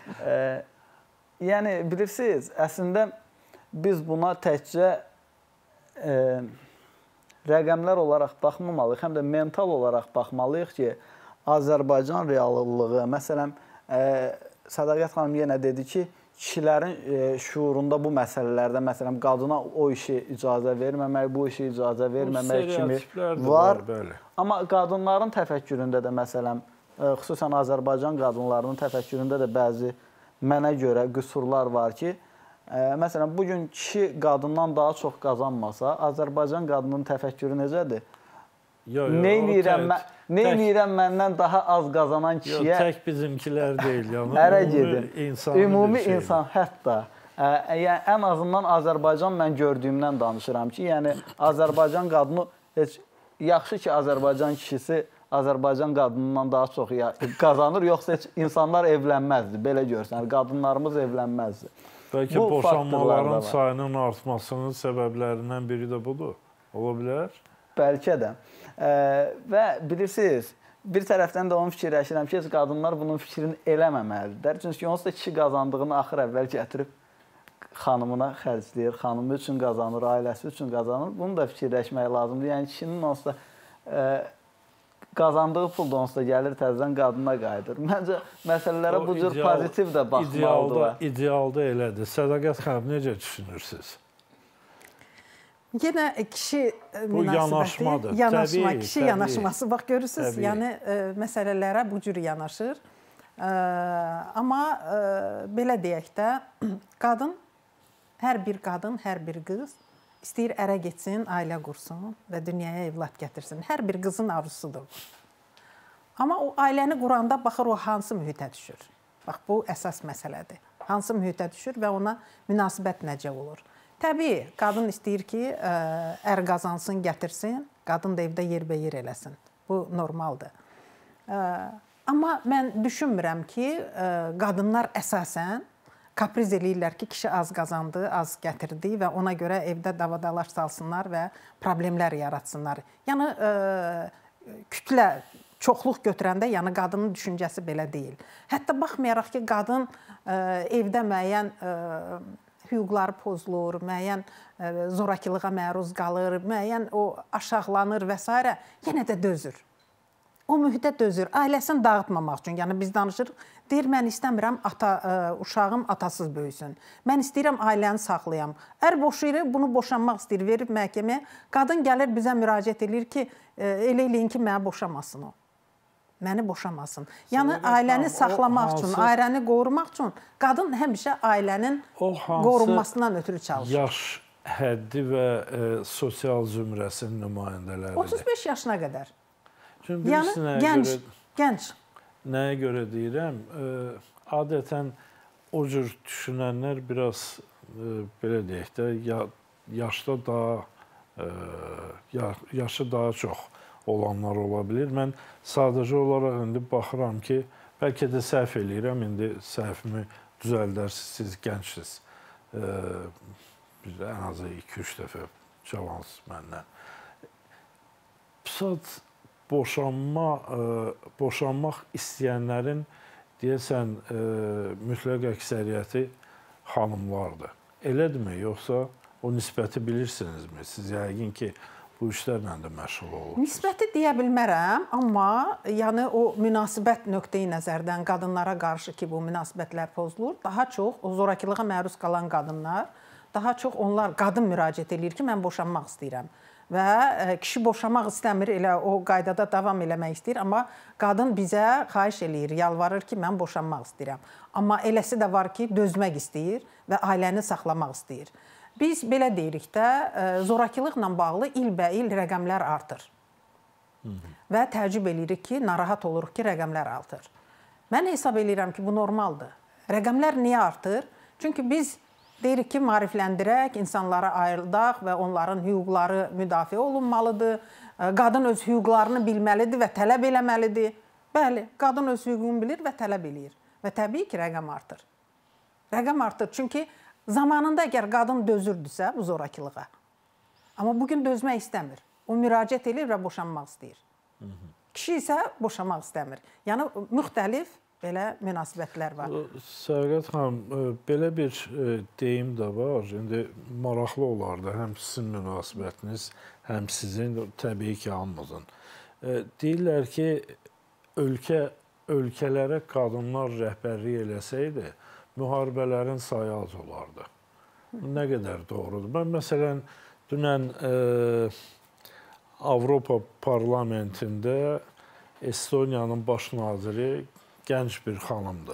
Yəni, bilirsiniz, əslində biz buna təkcə rəqəmlər olaraq baxmamalıyıq, həm də mental olaraq baxmalıyıq ki, Azərbaycan reallığı, məsələn, Sədaqət xanım yenə dedi ki, kişilərin şuurunda bu məsələlərdə, məsələn, qadına o işi icazə verməmək, bu işi icazə verməmək kimi var. Amma qadınların təfəkküründə də, məsələn, xüsusən Azərbaycan qadınlarının təfəkküründə də bəzi mənə görə qüsurlar var ki, məsələn, bugün kişi qadından daha çox qazanmasa, Azərbaycan qadının təfəkkürü necədir? Neynirəm məndən daha az qazanan kişiyə... Tək bizimkilər deyil, ərə gedin. Ümumi insan, hətta. Ən azından Azərbaycan mən gördüyümdən danışıram ki, yəni Azərbaycan qadını, yaxşı ki, Azərbaycan kişisi Azərbaycan qadınından daha çox qazanır, yoxsa heç insanlar evlənməzdi, belə görsən, qadınlarımız evlənməzdi. Bəlkə boşanmaların sayının artmasının səbəblərindən biri də budur, ola bilər? Bəlkə də. Və bilirsiniz, bir tərəfdən də onu fikirləşirəm ki, qadınlar bunun fikrini eləməməlidirlər. Çünki onsuz da kişi qazandığını axır əvvəl gətirib xanımına xərcləyir, xanımı üçün qazanır, ailəsi üçün qazanır. Bunu da fikirləşmək lazımdır. Yəni, kişinin onsuz da qazandığı pul da onsuz da gəlir, təzədən qadına qayıdır. Məncə, məsələlərə bu cür pozitiv də baxmalıdır. İdealda elədir. Sədaqət xanım, necə düşünürsünüz? Yenə kişi münasibəti, yanaşma, kişi yanaşması, bax görürsünüz, yəni məsələlərə bu cür yanaşır. Amma belə deyək də, qadın, hər bir qadın, hər bir qız istəyir ərə getsin, ailə qursun və dünyaya evlad gətirsin. Hər bir qızın arzusudur bu. Amma o ailəni quranda baxır o hansı mühitə düşür. Bax, bu əsas məsələdir. Hansı mühitə düşür və ona münasibət necə olur. Təbii, qadın istəyir ki, ər qazansın, gətirsin, qadın da evdə yerbəyer eləsin. Bu normaldır. Amma mən düşünmürəm ki, qadınlar əsasən kapriz eləyirlər ki, kişi az qazandı, az gətirdi və ona görə evdə davadalaş salsınlar və problemlər yaratsınlar. Yəni, kütlə, çoxluq götürəndə, yəni qadının düşüncəsi belə deyil. Hətta baxmayaraq ki, qadın evdə müəyyən hüquqları pozulur, müəyyən zorakılığa məruz qalır, müəyyən o aşağılanır və s. yenə də dözür. O mühitə dözür, ailəsini dağıtmamaq üçün. Yəni biz danışırıq, deyir mən istəmirəm ata, uşağım atasız böyüsün. Mən istəyirəm ailəni saxlayam. Ər boşayır, bunu boşanmaq istəyir, verib məhkəməyə. Qadın gəlir bizə müraciət edir ki, elə eləyin ki, mənə boşamasın o. Məni boşamasın. Yəni ailəni saxlamaq üçün, ailəni qorumaq üçün qadın həmişə ailənin qorunmasından ötürü çalışır. Yaş həddi və sosial zümrəsinin nümayəndələridir. otuz beş yaşına qədər. Çünki yəni gənc, gənc. Nəyə görə deyirəm? Adətən o cür düşünənlər biraz belə deyək də yaşda daha yaşı daha çox olanlar ola bilir. Mən sadəcə olaraq indi baxıram ki, bəlkə də səhv eləyirəm, indi səhvimi düzəldərsiniz, siz gəncsiniz. Biz ən azı iki üç dəfə cavansınız məndən. Saat boşanma, boşanmaq istəyənlərin deyəsən mütləq əksəriyyəti xanımlardır. Elədirmi, yoxsa o nisbəti bilirsinizmi? Siz yəqin ki, bu işlərlə də məşğul olursunuz. Nisbəti deyə bilmərəm, amma yəni o münasibət nöqteyi nəzərdən qadınlara qarşı ki, bu münasibətlər pozulur, daha çox o zorakılığa məruz qalan qadınlar, daha çox onlar qadın müraciət edir ki, mən boşanmaq istəyirəm. Və kişi boşamaq istəmir, elə o qaydada davam eləmək istəyir, amma qadın bizə xahiş eləyir, yalvarır ki, mən boşanmaq istəyirəm. Amma eləsi də var ki, dözmək istəyir və ailəni saxlamaq istəyir. Biz belə deyirik də, zorakılıqla bağlı ilbəil rəqəmlər artır. Və təəccüb eləyirik ki, narahat oluruq ki, rəqəmlər artır. Mən hesab eləyirəm ki, bu normaldır. Rəqəmlər niyə artır? Çünki biz deyirik ki, maarifləndirək, insanlara ayrıldaq və onların hüquqları müdafiə olunmalıdır. Qadın öz hüquqlarını bilməlidir və tələb eləməlidir. Bəli, qadın öz hüququnu bilir və tələb eləyir. Və təbii ki, rəqəm artır. Rəqəm artır, çünki zamanında əgər qadın dözürdüsə bu zorakılığa, amma bugün dözmək istəmir. O müraciət edir və boşanmaq istəyir. Kişi isə boşanmaq istəmir. Yəni, müxtəlif belə münasibətlər var. Səqət xanım, belə bir deyim də var. İndi maraqlı olardı. Həm sizin münasibətiniz, həm sizin, təbii ki, hamımızın. Deyirlər ki, ölkə, ölkələrə qadınlar rəhbərlik eləsəydi, müharibələrin sayı az olardı. Nə qədər doğrudur? Mən, məsələn, dünən Avropa parlamentində Estoniyanın baş naziri gənc bir xanımdır.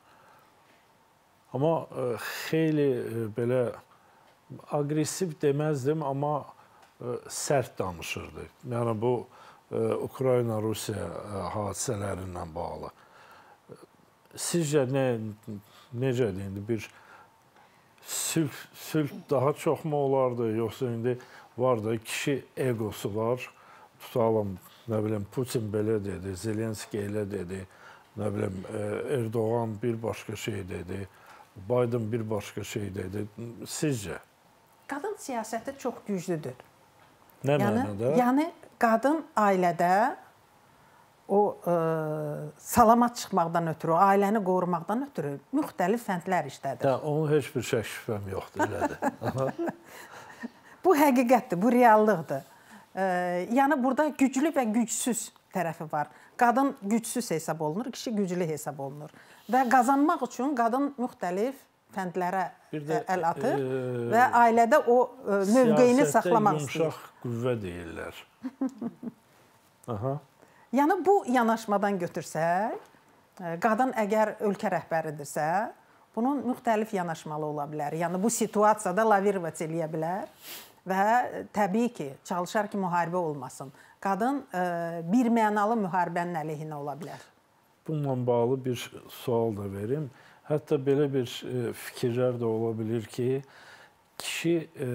Amma xeyli belə aqressiv deməzdim, amma sərt danışırdı. Yəni bu Ukrayna-Rusiya hadisələrindən bağlı. Sizcə nə, necədir indi? Bir sülh, sülh daha çoxmu olardı, yoxsa indi var da kişi egosu var. Tutalım, nə bilim, Putin belə dedi, Zelenski elə dedi, nə bilim, Erdoğan bir başqa şey dedi, Biden bir başqa şey dedi. Sizcə? Qadın siyasəti çox güclüdür. Nə mənada? Yəni, qadın ailədə o salamat çıxmaqdan ötürü, ailəni qorumaqdan ötürü müxtəlif fəndlər işlədir. Onun heç bir şək şübhəm yoxdur, elədir. Bu həqiqətdir, bu reallıqdır. Yəni, burada güclü və gücsüz tərəfi var. Qadın gücsüz hesab olunur, kişi güclü hesab olunur. Və qazanmaq üçün qadın müxtəlif fəndlərə əl atır və ailədə o mövqeyini saxlamaq istəyir. Siyasətdə yumşaq qüvvə deyirlər. Aha. Yəni, bu yanaşmadan götürsək, qadın əgər ölkə rəhbəridirsə, bunun müxtəlif yanaşmalı ola bilər. Yəni, bu situasiyada lavirovat eləyə bilər və təbii ki, çalışar ki, müharibə olmasın. Qadın bir mənalı müharibənin əleyhinə ola bilər. Bununla bağlı bir sual da verim. Hətta belə bir fikirlər də ola bilir ki, kişi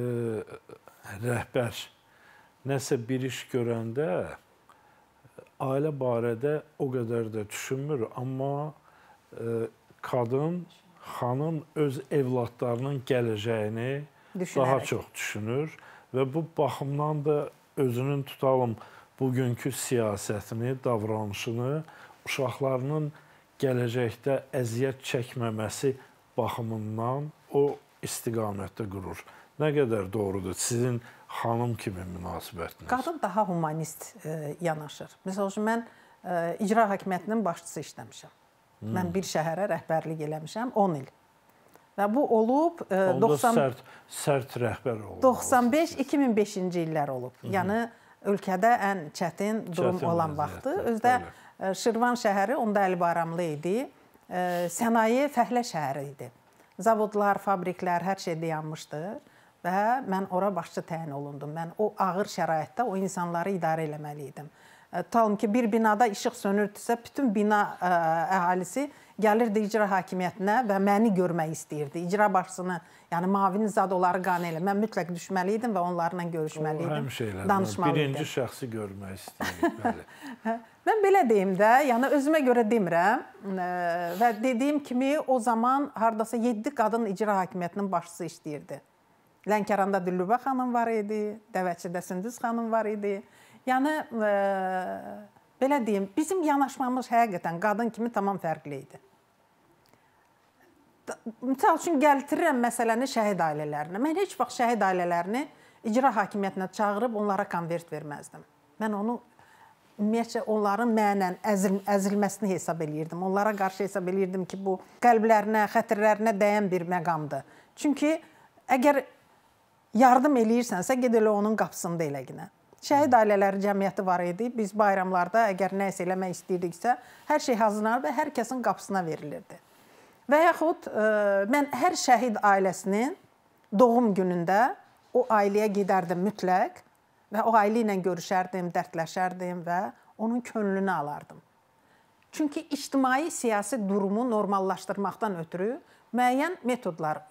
rəhbər nəsə bir iş görəndə ailə barədə o qədər də düşünmür, amma qadın, xanım öz evladlarının gələcəyini daha çox düşünür və bu baxımdan da özünün tutalım bugünkü siyasətini, davranışını uşaqlarının gələcəkdə əziyyət çəkməməsi baxımından o istiqamətdə qurur. Nə qədər doğrudur sizin xanım kimi münasibətiniz? Qadın daha humanist e, yanaşır. Məsəl üçün, mən e, icra hakimiyyətinin başçısı işləmişəm. Hmm. Mən bir şəhərə rəhbərlik eləmişəm on il. Və bu olub e, doxsan sərt, sərt rəhbər olub. doxsan beş iki min beşinci illər olub. Hı -hı. Yəni ölkədə ən çətin durum çətin olan vaxtı. Özdə e, Şirvan şəhəri onda Əli Bayramlı idi. E, sənaye fəhlə şəhəri idi. Zavodlar, fabriklər, hər şey dayanmışdı. Və mən ora başçı təyin olundum. Mən o ağır şəraitdə o insanları idarə eləməli idim. Tutalım ki, bir binada işıq sönürdüsə, bütün bina ə, əhalisi gəlirdi icra hakimiyyətinə və məni görmək istəyirdi. İcra başçısını, yəni mavini zad onları qane elə. Mən mütləq düşməli idim və onlarla görüşməli idim, danışmalı idim. Birinci şəxsi görmək istəyirdim. Mən belə deyim də, yəni özümə görə demirəm və dediyim kimi o zaman hardasa yeddi qadın icra hakimiyyətinin başçısı işləyirdi. Lənkəranda Dillübə xanım var idi, Dəvətçidə Sündüz xanım var idi. Yəni, e, belə deyim, bizim yanaşmamız həqiqətən qadın kimi tamam fərqli idi. Misal üçün, gəltirirəm məsələni şəhid ailələrinə. Mən heç vaxt şəhid ailələrini icra hakimiyyətinə çağırıb onlara konvert verməzdim. Mən onu, ümumiyyətcə, onların mənən əzil, əzilməsini hesab eləyirdim. Onlara qarşı hesab eləyirdim ki, bu qəlblərinə, xətirlərinə dəyən bir məqamdır. Çünki əgər yardım eləyirsənsə, ged elə onun qapısında eləginə. Şəhid ailələri cəmiyyəti var idi. Biz bayramlarda əgər nəsə eləmək istəyirdiksə, hər şey hazırlanır və hər kəsin qapısına verilirdi. Və yaxud e, mən hər şəhid ailəsinin doğum günündə o ailəyə gedərdim mütləq və o ailə ilə görüşərdim, dərdləşərdim və onun könlünü alardım. Çünki ictimai siyasi durumu normallaşdırmaqdan ötürü müəyyən metodlar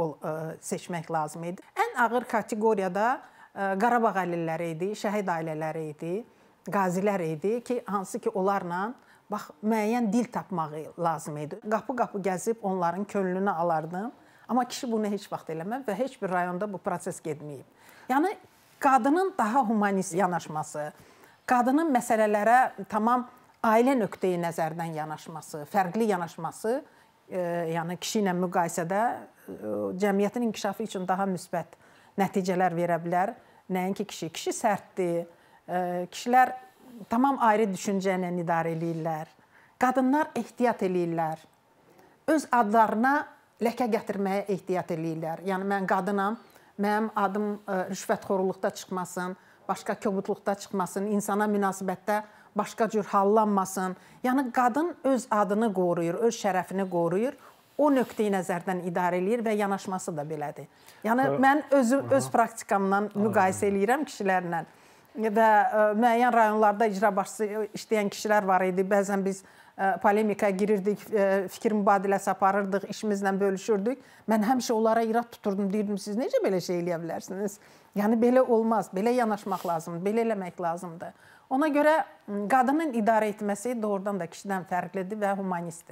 seçmək lazım idi. Ən ağır kateqoriyada Qarabağ əlilləri idi, şəhid ailələri idi, qazilər idi ki, hansı ki onlarla bax, müəyyən dil tapmağı lazım idi. Qapı-qapı gəzib onların könlünü alardım. Amma kişi bunu heç vaxt eləməb və heç bir rayonda bu proses getməyib. Yəni, qadının daha humanist yanaşması, qadının məsələlərə tamam ailə nöqteyi nəzərdən yanaşması, fərqli yanaşması, e, yəni kişi ilə müqayisədə cəmiyyətin inkişafı üçün daha müsbət nəticələr verə bilər. Nəinki kişi. Kişi sərtdir. Kişilər tamam ayrı düşüncə ilə idarə edirlər. Qadınlar ehtiyat edirlər. Öz adlarına ləkə gətirməyə ehtiyat edirlər. Yəni, mən qadınam, mənim adım rüşvətxorluqda çıxmasın, başqa kobudluqda çıxmasın, insana münasibətdə başqa cür hallanmasın. Yəni, qadın öz adını qoruyur, öz şərəfini qoruyur. O nöqteyi nəzərdən idarə edir və yanaşması da belədir. Yəni, mən özüm, öz praktikamdan müqayisə eləyirəm kişilərlə. Və müəyyən rayonlarda icra başçısı işləyən kişilər var idi. Bəzən biz polemikaya girirdik, fikir mübadiləsi aparırdıq, işimizlə bölüşürdük. Mən həmişə onlara irad tuturdum, deyirdim, siz necə belə şey eləyə bilərsiniz? Yəni, belə olmaz, belə yanaşmaq lazımdır, belə eləmək lazımdır. Ona görə qadının idarə etməsi doğrudan da kişidən fərqlidir və humanistdir.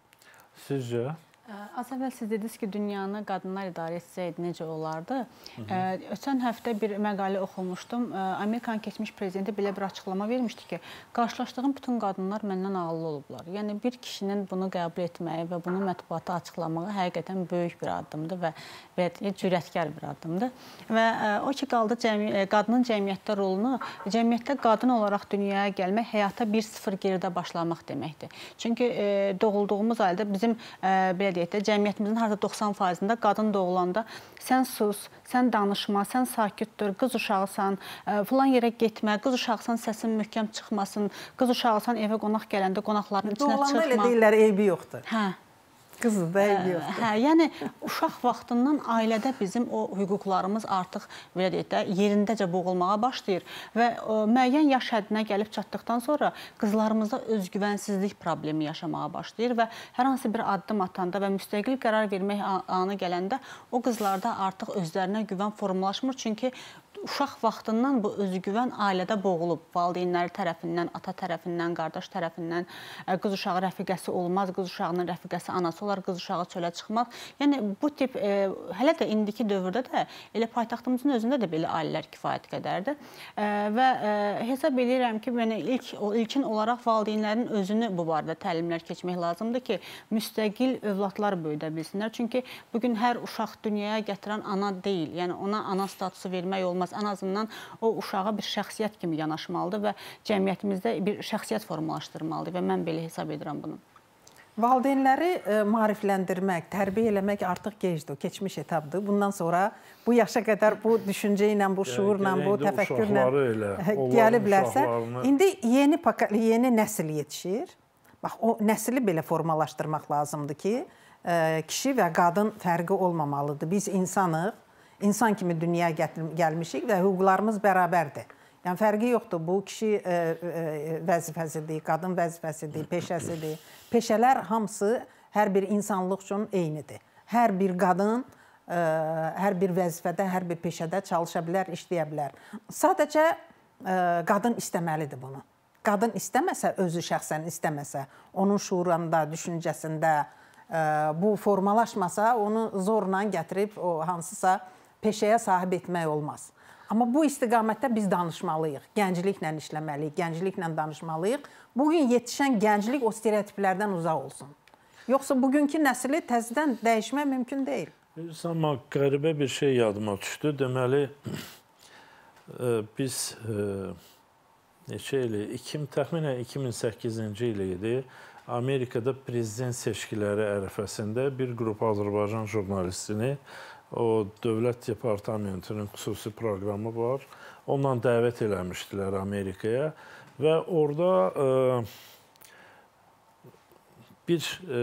Sizcə? Az əvvəl siz dediniz ki, dünyanı qadınlar idarə etsəydi necə olardı? Hı -hı. Ötən həftə bir məqalə oxumuşdum. Amerikanın keçmiş prezidenti belə bir açıqlama vermişdi ki, qarşılaşdığım bütün qadınlar məndən ağıllı olublar. Yəni, bir kişinin bunu qəbul etməyi və bunu mətbuata açıqlamağı həqiqətən böyük bir addımdır və, və cürətkar bir addımdır. Və o ki, qaldı cəmi qadının cəmiyyətdə rolunu, cəmiyyətdə qadın olaraq dünyaya gəlmək, həyata bir sıfır geridə başlamaq deməkdir. Çünki e, doğulduğumuz ayda bizim e, belə deyək də, cəmiyyətimizin harada doxsan faizində qadın doğulanda sən sus, sən danışma, sən sakit dur, qız uşağısan, filan yerə getmə, qız uşağısan səsin möhkəm çıxmasın, qız uşağısan evə qonaq gələndə qonaqların içinə çıxma. Doğulanda elə deyirlər, eybi yoxdur. Hə. Qızı da eybi yoxdur. Hə, yəni uşaq vaxtından ailədə bizim o hüquqlarımız artıq belə deyək də yerindəcə boğulmağa başlayır və o, müəyyən yaş həddinə gəlib çatdıqdan sonra qızlarımızda özgüvənsizlik problemi yaşamağa başlayır və hər hansı bir addım atanda və müstəqil qərar vermək anı gələndə o qızlarda artıq özlərinə güvən formalaşmır. Çünki uşaq vaxtından bu özgüvən ailədə boğulub. Valideynləri tərəfindən, ata tərəfindən, qardaş tərəfindən qız uşağı rəfiqəsi olmaz, qız uşağının rəfiqəsi anası olar, qız uşağı çölə çıxmaz. Yəni bu tip e, hələ də indiki dövrdə də elə paytaxtımızın özündə də belə ailələr kifayət qədərdir. E, və e, hesab edirəm ki, yəni ilk o ilkin olaraq valideynlərin özünü bu barədə təlimlər keçmək lazımdır ki, müstəqil övladlar böyüdə bilsinlər. Çünki bu gün hər uşaq dünyaya gətirən ana deyil. Yəni ona ana statusu vermək olmaz. Ən azından o uşağa bir şəxsiyyət kimi yanaşmalıdır və cəmiyyətimizdə bir şəxsiyyət formalaşdırmalıdır və mən belə hesab edirəm bunu. Valideynləri e, maarifləndirmək, tərbiyə eləmək artıq gecdir, keçmiş etapdır. Bundan sonra bu yaşa qədər bu düşüncə ilə, bu şuurla, bu təfəkkürlə gəliblərsə, indi yeni yeni nəsil yetişir. Bax, o nəsli belə formalaşdırmaq lazımdır ki, e, kişi və qadın fərqi olmamalıdır. Biz insanıq, insan kimi dünyaya gəlmişik və hüquqlarımız bərabərdir. Yəni fərqi yoxdur. Bu kişi e, e, vəzifəsidir, qadın vəzifəsidir, peşəsidir. Peşələr hamısı hər bir insanlıq üçün eynidir. Hər bir qadın e, hər bir vəzifədə, hər bir peşədə çalışa bilər, işləyə bilər. Sadəcə e, qadın istəməlidir bunu. Qadın istəməsə, özü şəxsən istəməsə, onun şuurunda, düşüncəsində e, bu formalaşmasa, onu zorla gətirib o hansısa peşəyə sahib etmək olmaz. Amma bu istiqamətdə biz danışmalıyıq, gəncliklə işləməliyik, gəncliklə danışmalıyıq. Bugün yetişən gənclik o stereotiplərdən uzaq olsun. Yoxsa bugünkü nəsli təzədən dəyişmək mümkün deyil. Amma qəribə bir şey yadıma düşdü. Deməli, biz neçə ili, təxminən iki min səkkizinci il idi, Amerikada prezident seçkiləri ərəfəsində bir qrup Azərbaycan jurnalistini, o Dövlət Departamentinin xüsusi proqramı var. Ondan dəvət eləmişdilər Amerikaya və orada e, bir e,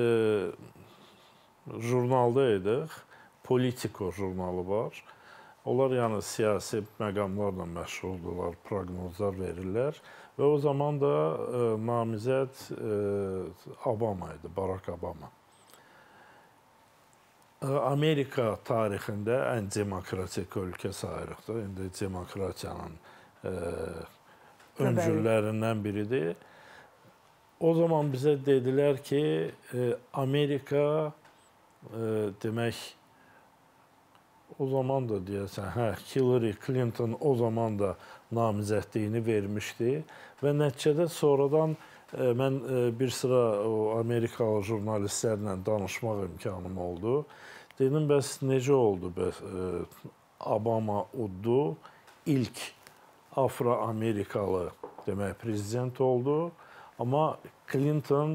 jurnalda idik, Politico jurnalı var. Onlar yəni siyasi məqamlarla məşğuldurlar, proqnozlar verirlər və o zaman da e, namizəd e, Obama idi, Barack Obama. Amerika tarixində ən demokratik ölkə sayırıqdır. İndi demokratiyanın e, öncüllərindən biridir. O zaman bizə dedilər ki, e, Amerika e, demək, o zaman da deyəsən, hə, Hillary Clinton o zaman da namizədliyini vermişdi və nəticədə sonradan e, mən e, bir sıra o Amerikalı jurnalistlərlə danışmaq imkanım oldu. Dedim, bəs necə oldu? Bəs, e, Obama uddu, ilk Afro-Amerikalı demək prezident oldu, amma Clinton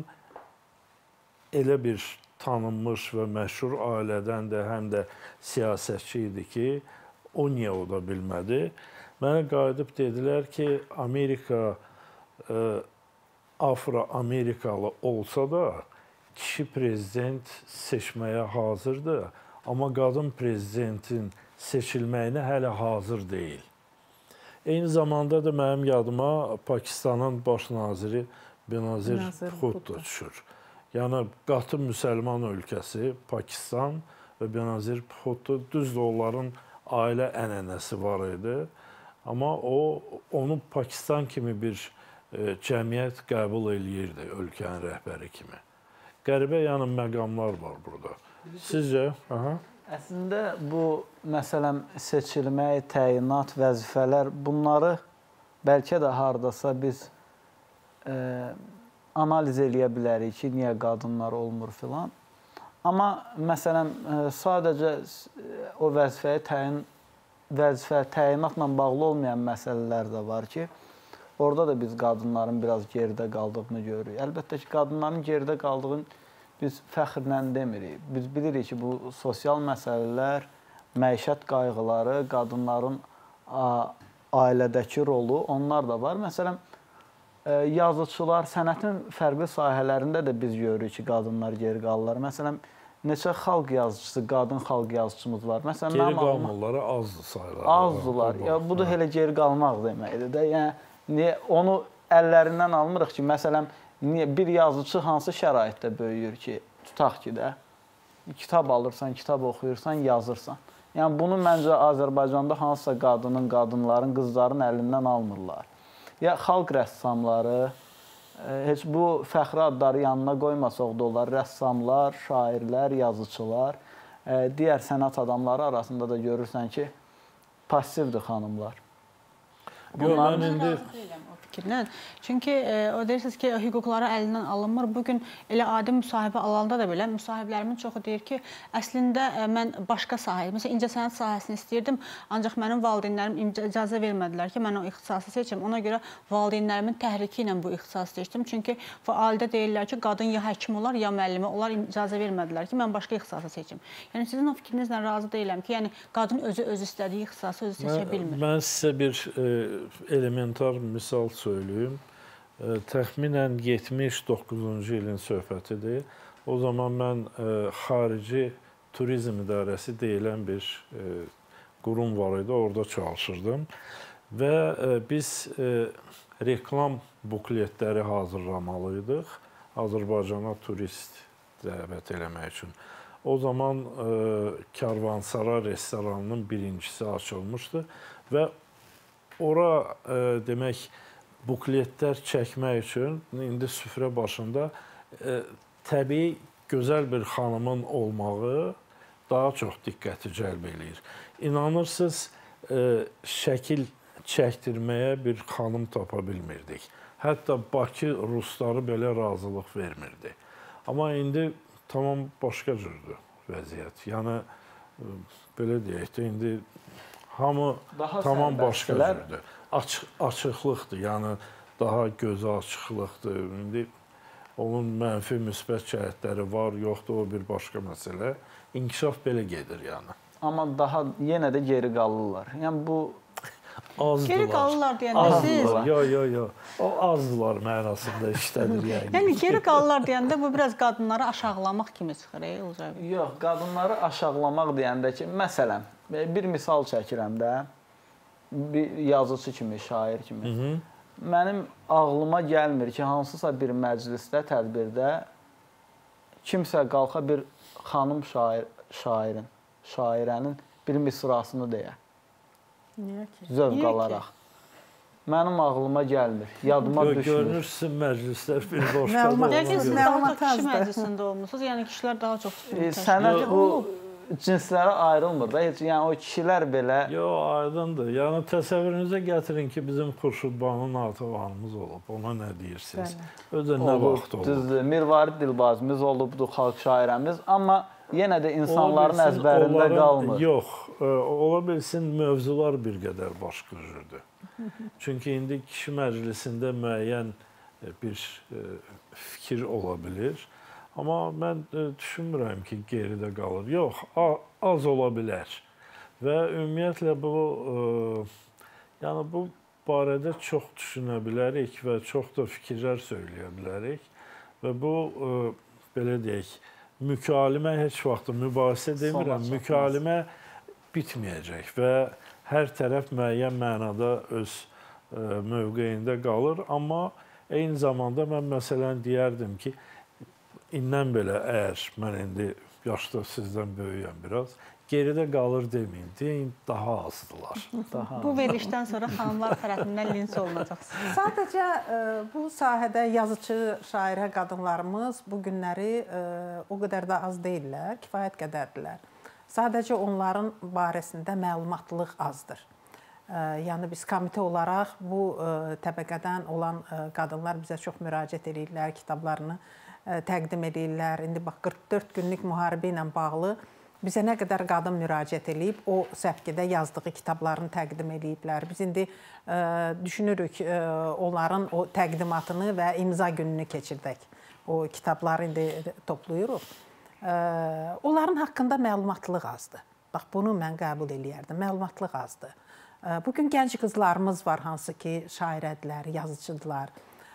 elə bir tanınmış və məşhur ailədən də həm də siyasətçi idi ki, o niyə oda bilmədi? Mənə qayıdıb dedilər ki, Amerika e, Afro-Amerikalı olsa da kişi prezident seçməyə hazırdır, amma qadın prezidentin seçilməyinə hələ hazır deyil. Eyni zamanda da mənim yadıma Pakistanın baş naziri Benazir Bhutto düşür. Yəni, qatı müsəlman ölkəsi Pakistan və Benazir Bhutto, düzdür, onların ailə ənənəsi var idi, amma o, onu Pakistan kimi bir e, cəmiyyət qəbul eləyirdi ölkənin rəhbəri kimi. Qəribə yəni məqamlar var burada. Sizcə? Aha. Əslində bu məsələn seçilmək, təyinat, vəzifələr, bunları bəlkə də hardasa biz e, analiz eləyə bilərik ki, niyə qadınlar olmur filan. Amma məsələn e, sadəcə o vəzifəyə təyin vəzifə təyinatla bağlı olmayan məsələlər də var ki, orada da biz qadınların biraz geridə qaldığını görürük. Əlbəttə ki, qadınların geridə qaldığını biz fəxrlə demirik. Biz bilirik ki, bu sosial məsələlər, məişət qayğıları, qadınların ailədəki rolu, onlar da var. Məsələn, yazıçılar, sənətin fərqli sahələrində də biz görürük ki, qadınlar geri qalırlar. Məsələn, neçə xalq yazıçısı, qadın xalq yazıçımız var. Məsələn, geri qalmırları azdır sayılar. Azdılar. Ya, bu da elə geri qalmaq deməkdir də. Yəni, onu əllərindən almırıq ki, məsələn, bir yazıcı hansı şəraitdə böyüyür ki, tutaq ki də, kitab alırsan, kitab oxuyursan, yazırsan. Yəni bunu məncə Azərbaycanda hansısa qadının, qadınların, qızların əlindən almırlar. Ya xalq rəssamları, heç bu fəxri adları yanına qoymasaq da olar, rəssamlar, şairlər, yazıçılar, digər sənət adamları arasında da görürsən ki, passivdir xanımlar. Bunların indi fikirdən. Çünki e, o deyirsiniz ki, hüquqları əlindən alınmır. Bugün elə adi müsahibə alanda da belə müsahiblərimin çoxu deyir ki, əslində e, mən başqa sahə, məsələn, incəsənət sahəsini istəyirdim, ancaq mənim valideynlərim icazə vermədilər ki, mən o ixtisası seçim. Ona görə valideynlərimin təhriki ilə bu ixtisası seçdim. Çünki ailədə deyirlər ki, qadın ya həkim olar, ya müəllimə olar, icazə vermədilər ki, mən başqa ixtisası seçim. Yəni sizin o fikrinizlə razı deyiləm ki, yəni qadın özü öz istədiyi ixtisası özü seçə bilmir. Mən sizə bir e, elementar misal söyleyeyim. E, təxminən yetmiş doqquzuncu ilin söhbətidir. O zaman mən e, xarici turizm idarəsi deyilən bir e, qurum var idi, orada çalışırdım. Və e, biz e, reklam bukletləri hazırlamalıydıq Azərbaycana turist dəvət eləmək üçün. O zaman e, Karvansara restoranının birincisi açılmışdı və ora e, demək bukletlər çəkmək üçün indi süfrə başında e, təbii gözəl bir xanımın olmağı daha çox diqqəti cəlb eləyir. İnanırsınız, e, şəkil çəkdirməyə bir xanım tapa bilmirdik. Hətta Bakı rusları belə razılıq vermirdi. Amma indi tamam başqa cürdür vəziyyət. Yəni belə deyək də indi hamı daha tamam başqa cürdür. Açıq, açıqlıqdır, yəni daha gözə açıqlıqdır. İndi onun mənfi, müsbət cəhətləri var, yoxdur, o bir başqa məsələ. İnkişaf belə gedir, yəni. Amma daha yenə də geri qalırlar. Yəni bu azdılar. Geri qalırlar deyəndə siz... Yox, yox, yox. O azdılar mənasında işlədir, yəni. Yəni geri qalırlar deyəndə bu biraz qadınları aşağılamaq kimi çıxır, ey Olcay bəy? Yox, qadınları aşağılamaq deyəndə ki, məsələn, bir misal çəkirəm də, bir yazıcı kimi, şair kimi. Hı -hı. Mənim ağlıma gəlmir ki, hansısa bir məclisdə, tədbirdə kimsə qalxa bir xanım şair, şairin, şairənin bir misrasını deyə. Niyə ki? Zövq alaraq. Mənim ağlıma gəlmir, yadıma düşmür. Görünürsün məclislər bir boşqadır. Yəqin siz daha çox kişi məclisində olmuşsunuz, yəni kişilər daha çox sənət bu cinslərə ayrılmır da, heç yəni o kişilər belə... Yox, aydındır. Yəni təsəvvürünüzə gətirin ki, bizim Xurşudbanı Natavanımız olub. Ona nə deyirsiniz? Özə nə vaxt olub? Düzdür, Mirvarid Dilbazimiz olubdur, xalq şairəmiz, amma yenə də insanların əzbərində qalmır. Yox, ola bilsin mövzular bir qədər başqa cürdür. Çünki indi kişi məclisində müəyyən bir fikir ola bilir. Amma mən düşünmürəm ki, geridə qalır. Yox, az ola bilər. Və ümumiyyətlə bu, yəni bu barədə çox düşünə bilərik və çox da fikirlər söyləyə bilərik. Və bu, belə deyək, mükalimə heç vaxt mübahisə demirəm, mükalimə bitməyəcək və hər tərəf müəyyən mənada öz mövqeyində qalır. Amma eyni zamanda mən məsələn deyərdim ki, İndən belə, əgər mən indi yaşda sizdən böyüyəm biraz, geridə qalır deməyin, deyin, daha azdılar. Daha bu verilişdən sonra xanımlar tərəfindən linç olunacaqsınız. Sadəcə bu sahədə yazıcı, şairə qadınlarımız bu günləri o qədər də az deyirlər, kifayət qədərdirlər. Sadəcə onların barəsində məlumatlıq azdır. Yəni biz komitə olaraq bu təbəqədən olan qadınlar bizə çox müraciət edirlər, kitablarını təqdim edirlər. İndi bax, qırx dörd günlük müharibə ilə bağlı bizə nə qədər qadın müraciət edib, o səfkidə yazdığı kitablarını təqdim ediblər. Biz indi düşünürük onların o təqdimatını və imza gününü keçirdək. O kitabları indi toplayırıq. Onların haqqında məlumatlıq azdır. Bax, bunu mən qəbul eləyərdim. Məlumatlıq azdır. Bugün gənc qızlarımız var, hansı ki, şairədirlər, yazıcıdırlar.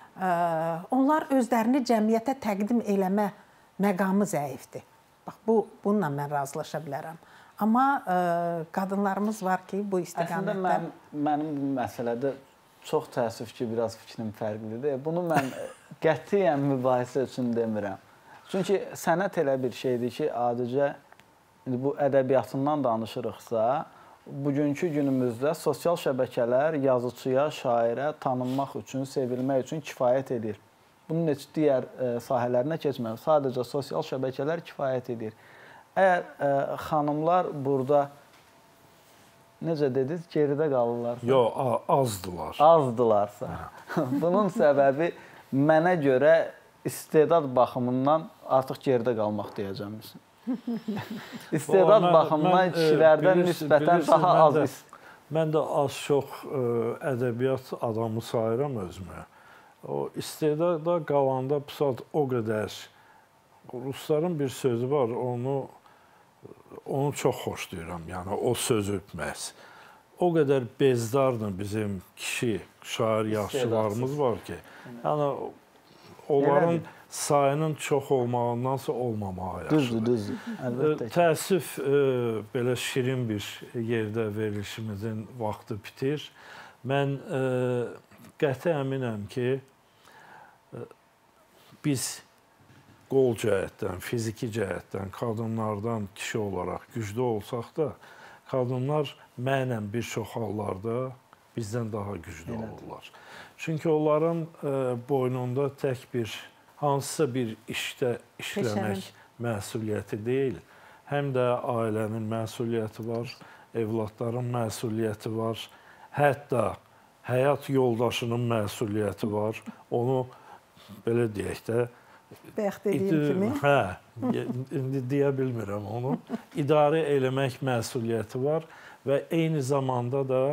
Onlar özlərini cəmiyyətə təqdim eləmə məqamı zəifdir. Bax, bu, bununla mən razılaşa bilərəm. Amma qadınlarımız var ki, bu istiqamətdə... Əslində, mən, mənim bu məsələdə çox təəssüf ki, biraz fikrim fərqlidir. Bunu mən qətiyyən mübahisə üçün demirəm. Çünki sənət elə bir şeydir ki, adicə indi bu ədəbiyyatından danışırıqsa, bugünkü günümüzdə sosial şəbəkələr yazıçıya, şairə tanınmaq üçün, sevilmək üçün kifayət edir. Bunun heç digər sahələrinə keçmir. Sadəcə sosial şəbəkələr kifayət edir. Əgər xanımlar burada, necə dediniz, geridə qalırlarsa? Yox, azdılar. Azdılarsa. Bunun səbəbi mənə görə istedad baxımından artıq geridə qalmaq deyəcəm. İstedad baxımından kişilərdən nisbətən daha az. Mən də az-çox ədəbiyyat adamı sayıram özümü. O istedada qalanda o qədər, rusların bir sözü var, onu onu çox xoşlayıram, yəni o sözü məhz. O qədər bezdardır bizim kişi, şair, yazıçılarımız var ki, yəni onların sayının çox olmağındansa olmamağa yaşıdır. Düzdür, düzdür. Əlbəttə ki. Təəssüf, belə şirin bir yerdə verilişimizin vaxtı bitir. Mən qəti əminəm ki, biz qol cəhətdən, fiziki cəhətdən, qadınlardan kişi olaraq güclü olsaq da, qadınlar mənən bir çox hallarda bizdən daha güclü olurlar. Çünki onların boynunda tək bir, hansısa bir işdə işləmək məsuliyyəti deyil, həm də ailənin məsuliyyəti var, evladların məsuliyyəti var, hətta həyat yoldaşının məsuliyyəti var, onu belə deyək də, bəxt edeyim kimi. Hə, indi deyə bilmirəm onu. İdarə eləmək məsuliyyəti var və eyni zamanda da,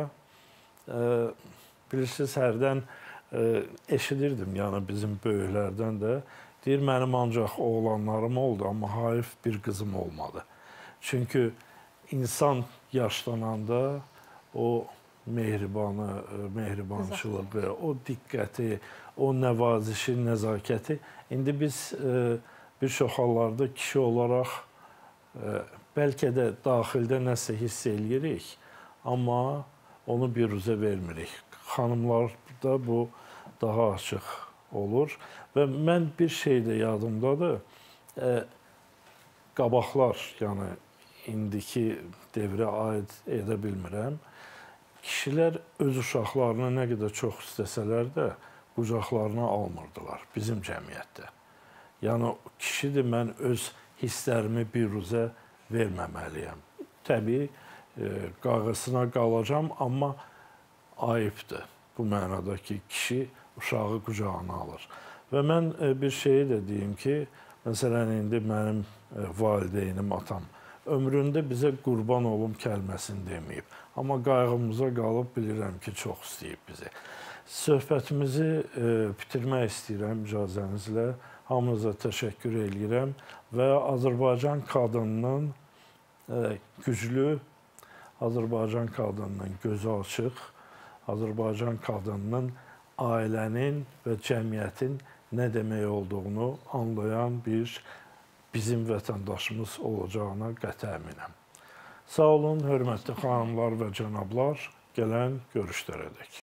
bilirsiniz, hərdən eşidirdim, yəni bizim böyüklərdən də, deyir, mənim ancaq oğlanlarım oldu, amma hayf bir qızım olmadı. Çünki insan yaşlananda o mehribanı, mehribançılığı, o diqqəti, o nəvazişi, nəzakəti. İndi biz bir çox hallarda kişi olaraq bəlkə də daxildə nəsə hiss eləyirik, amma onu biruzə vermirik. Xanımlarda bu daha açıq olur. Və mən bir şey də yadımdadır, qabaqlar, yəni indiki devrə aid edə bilmirəm, kişilər öz uşaqlarını nə qədər çox istəsələr də qucaqlarına almırdılar bizim cəmiyyətdə. Yəni, kişidir, mən öz hisslərimi biruzə verməməliyəm. Təbii, qayğısına qalacam, amma ayıbdır bu mənada ki, kişi uşağı qucağına alır. Və mən bir şeyi də deyim ki, məsələn, indi mənim valideynim, atam, ömründə bizə qurban olum kəlməsini deməyib. Amma qayğımıza qalıb bilirəm ki, çox istəyib bizi. Söhbətimizi bitirmək istəyirəm icazənizlə. Hamınıza təşəkkür edirəm və Azərbaycan qadınının güclü, Azərbaycan qadınının gözü açıq, Azərbaycan qadınının ailənin və cəmiyyətin nə demək olduğunu anlayan bir bizim vətəndaşımız olacağına qəti əminəm. Sağ olun, hörmətli xanımlar və cənablar, gələn görüşlərədək.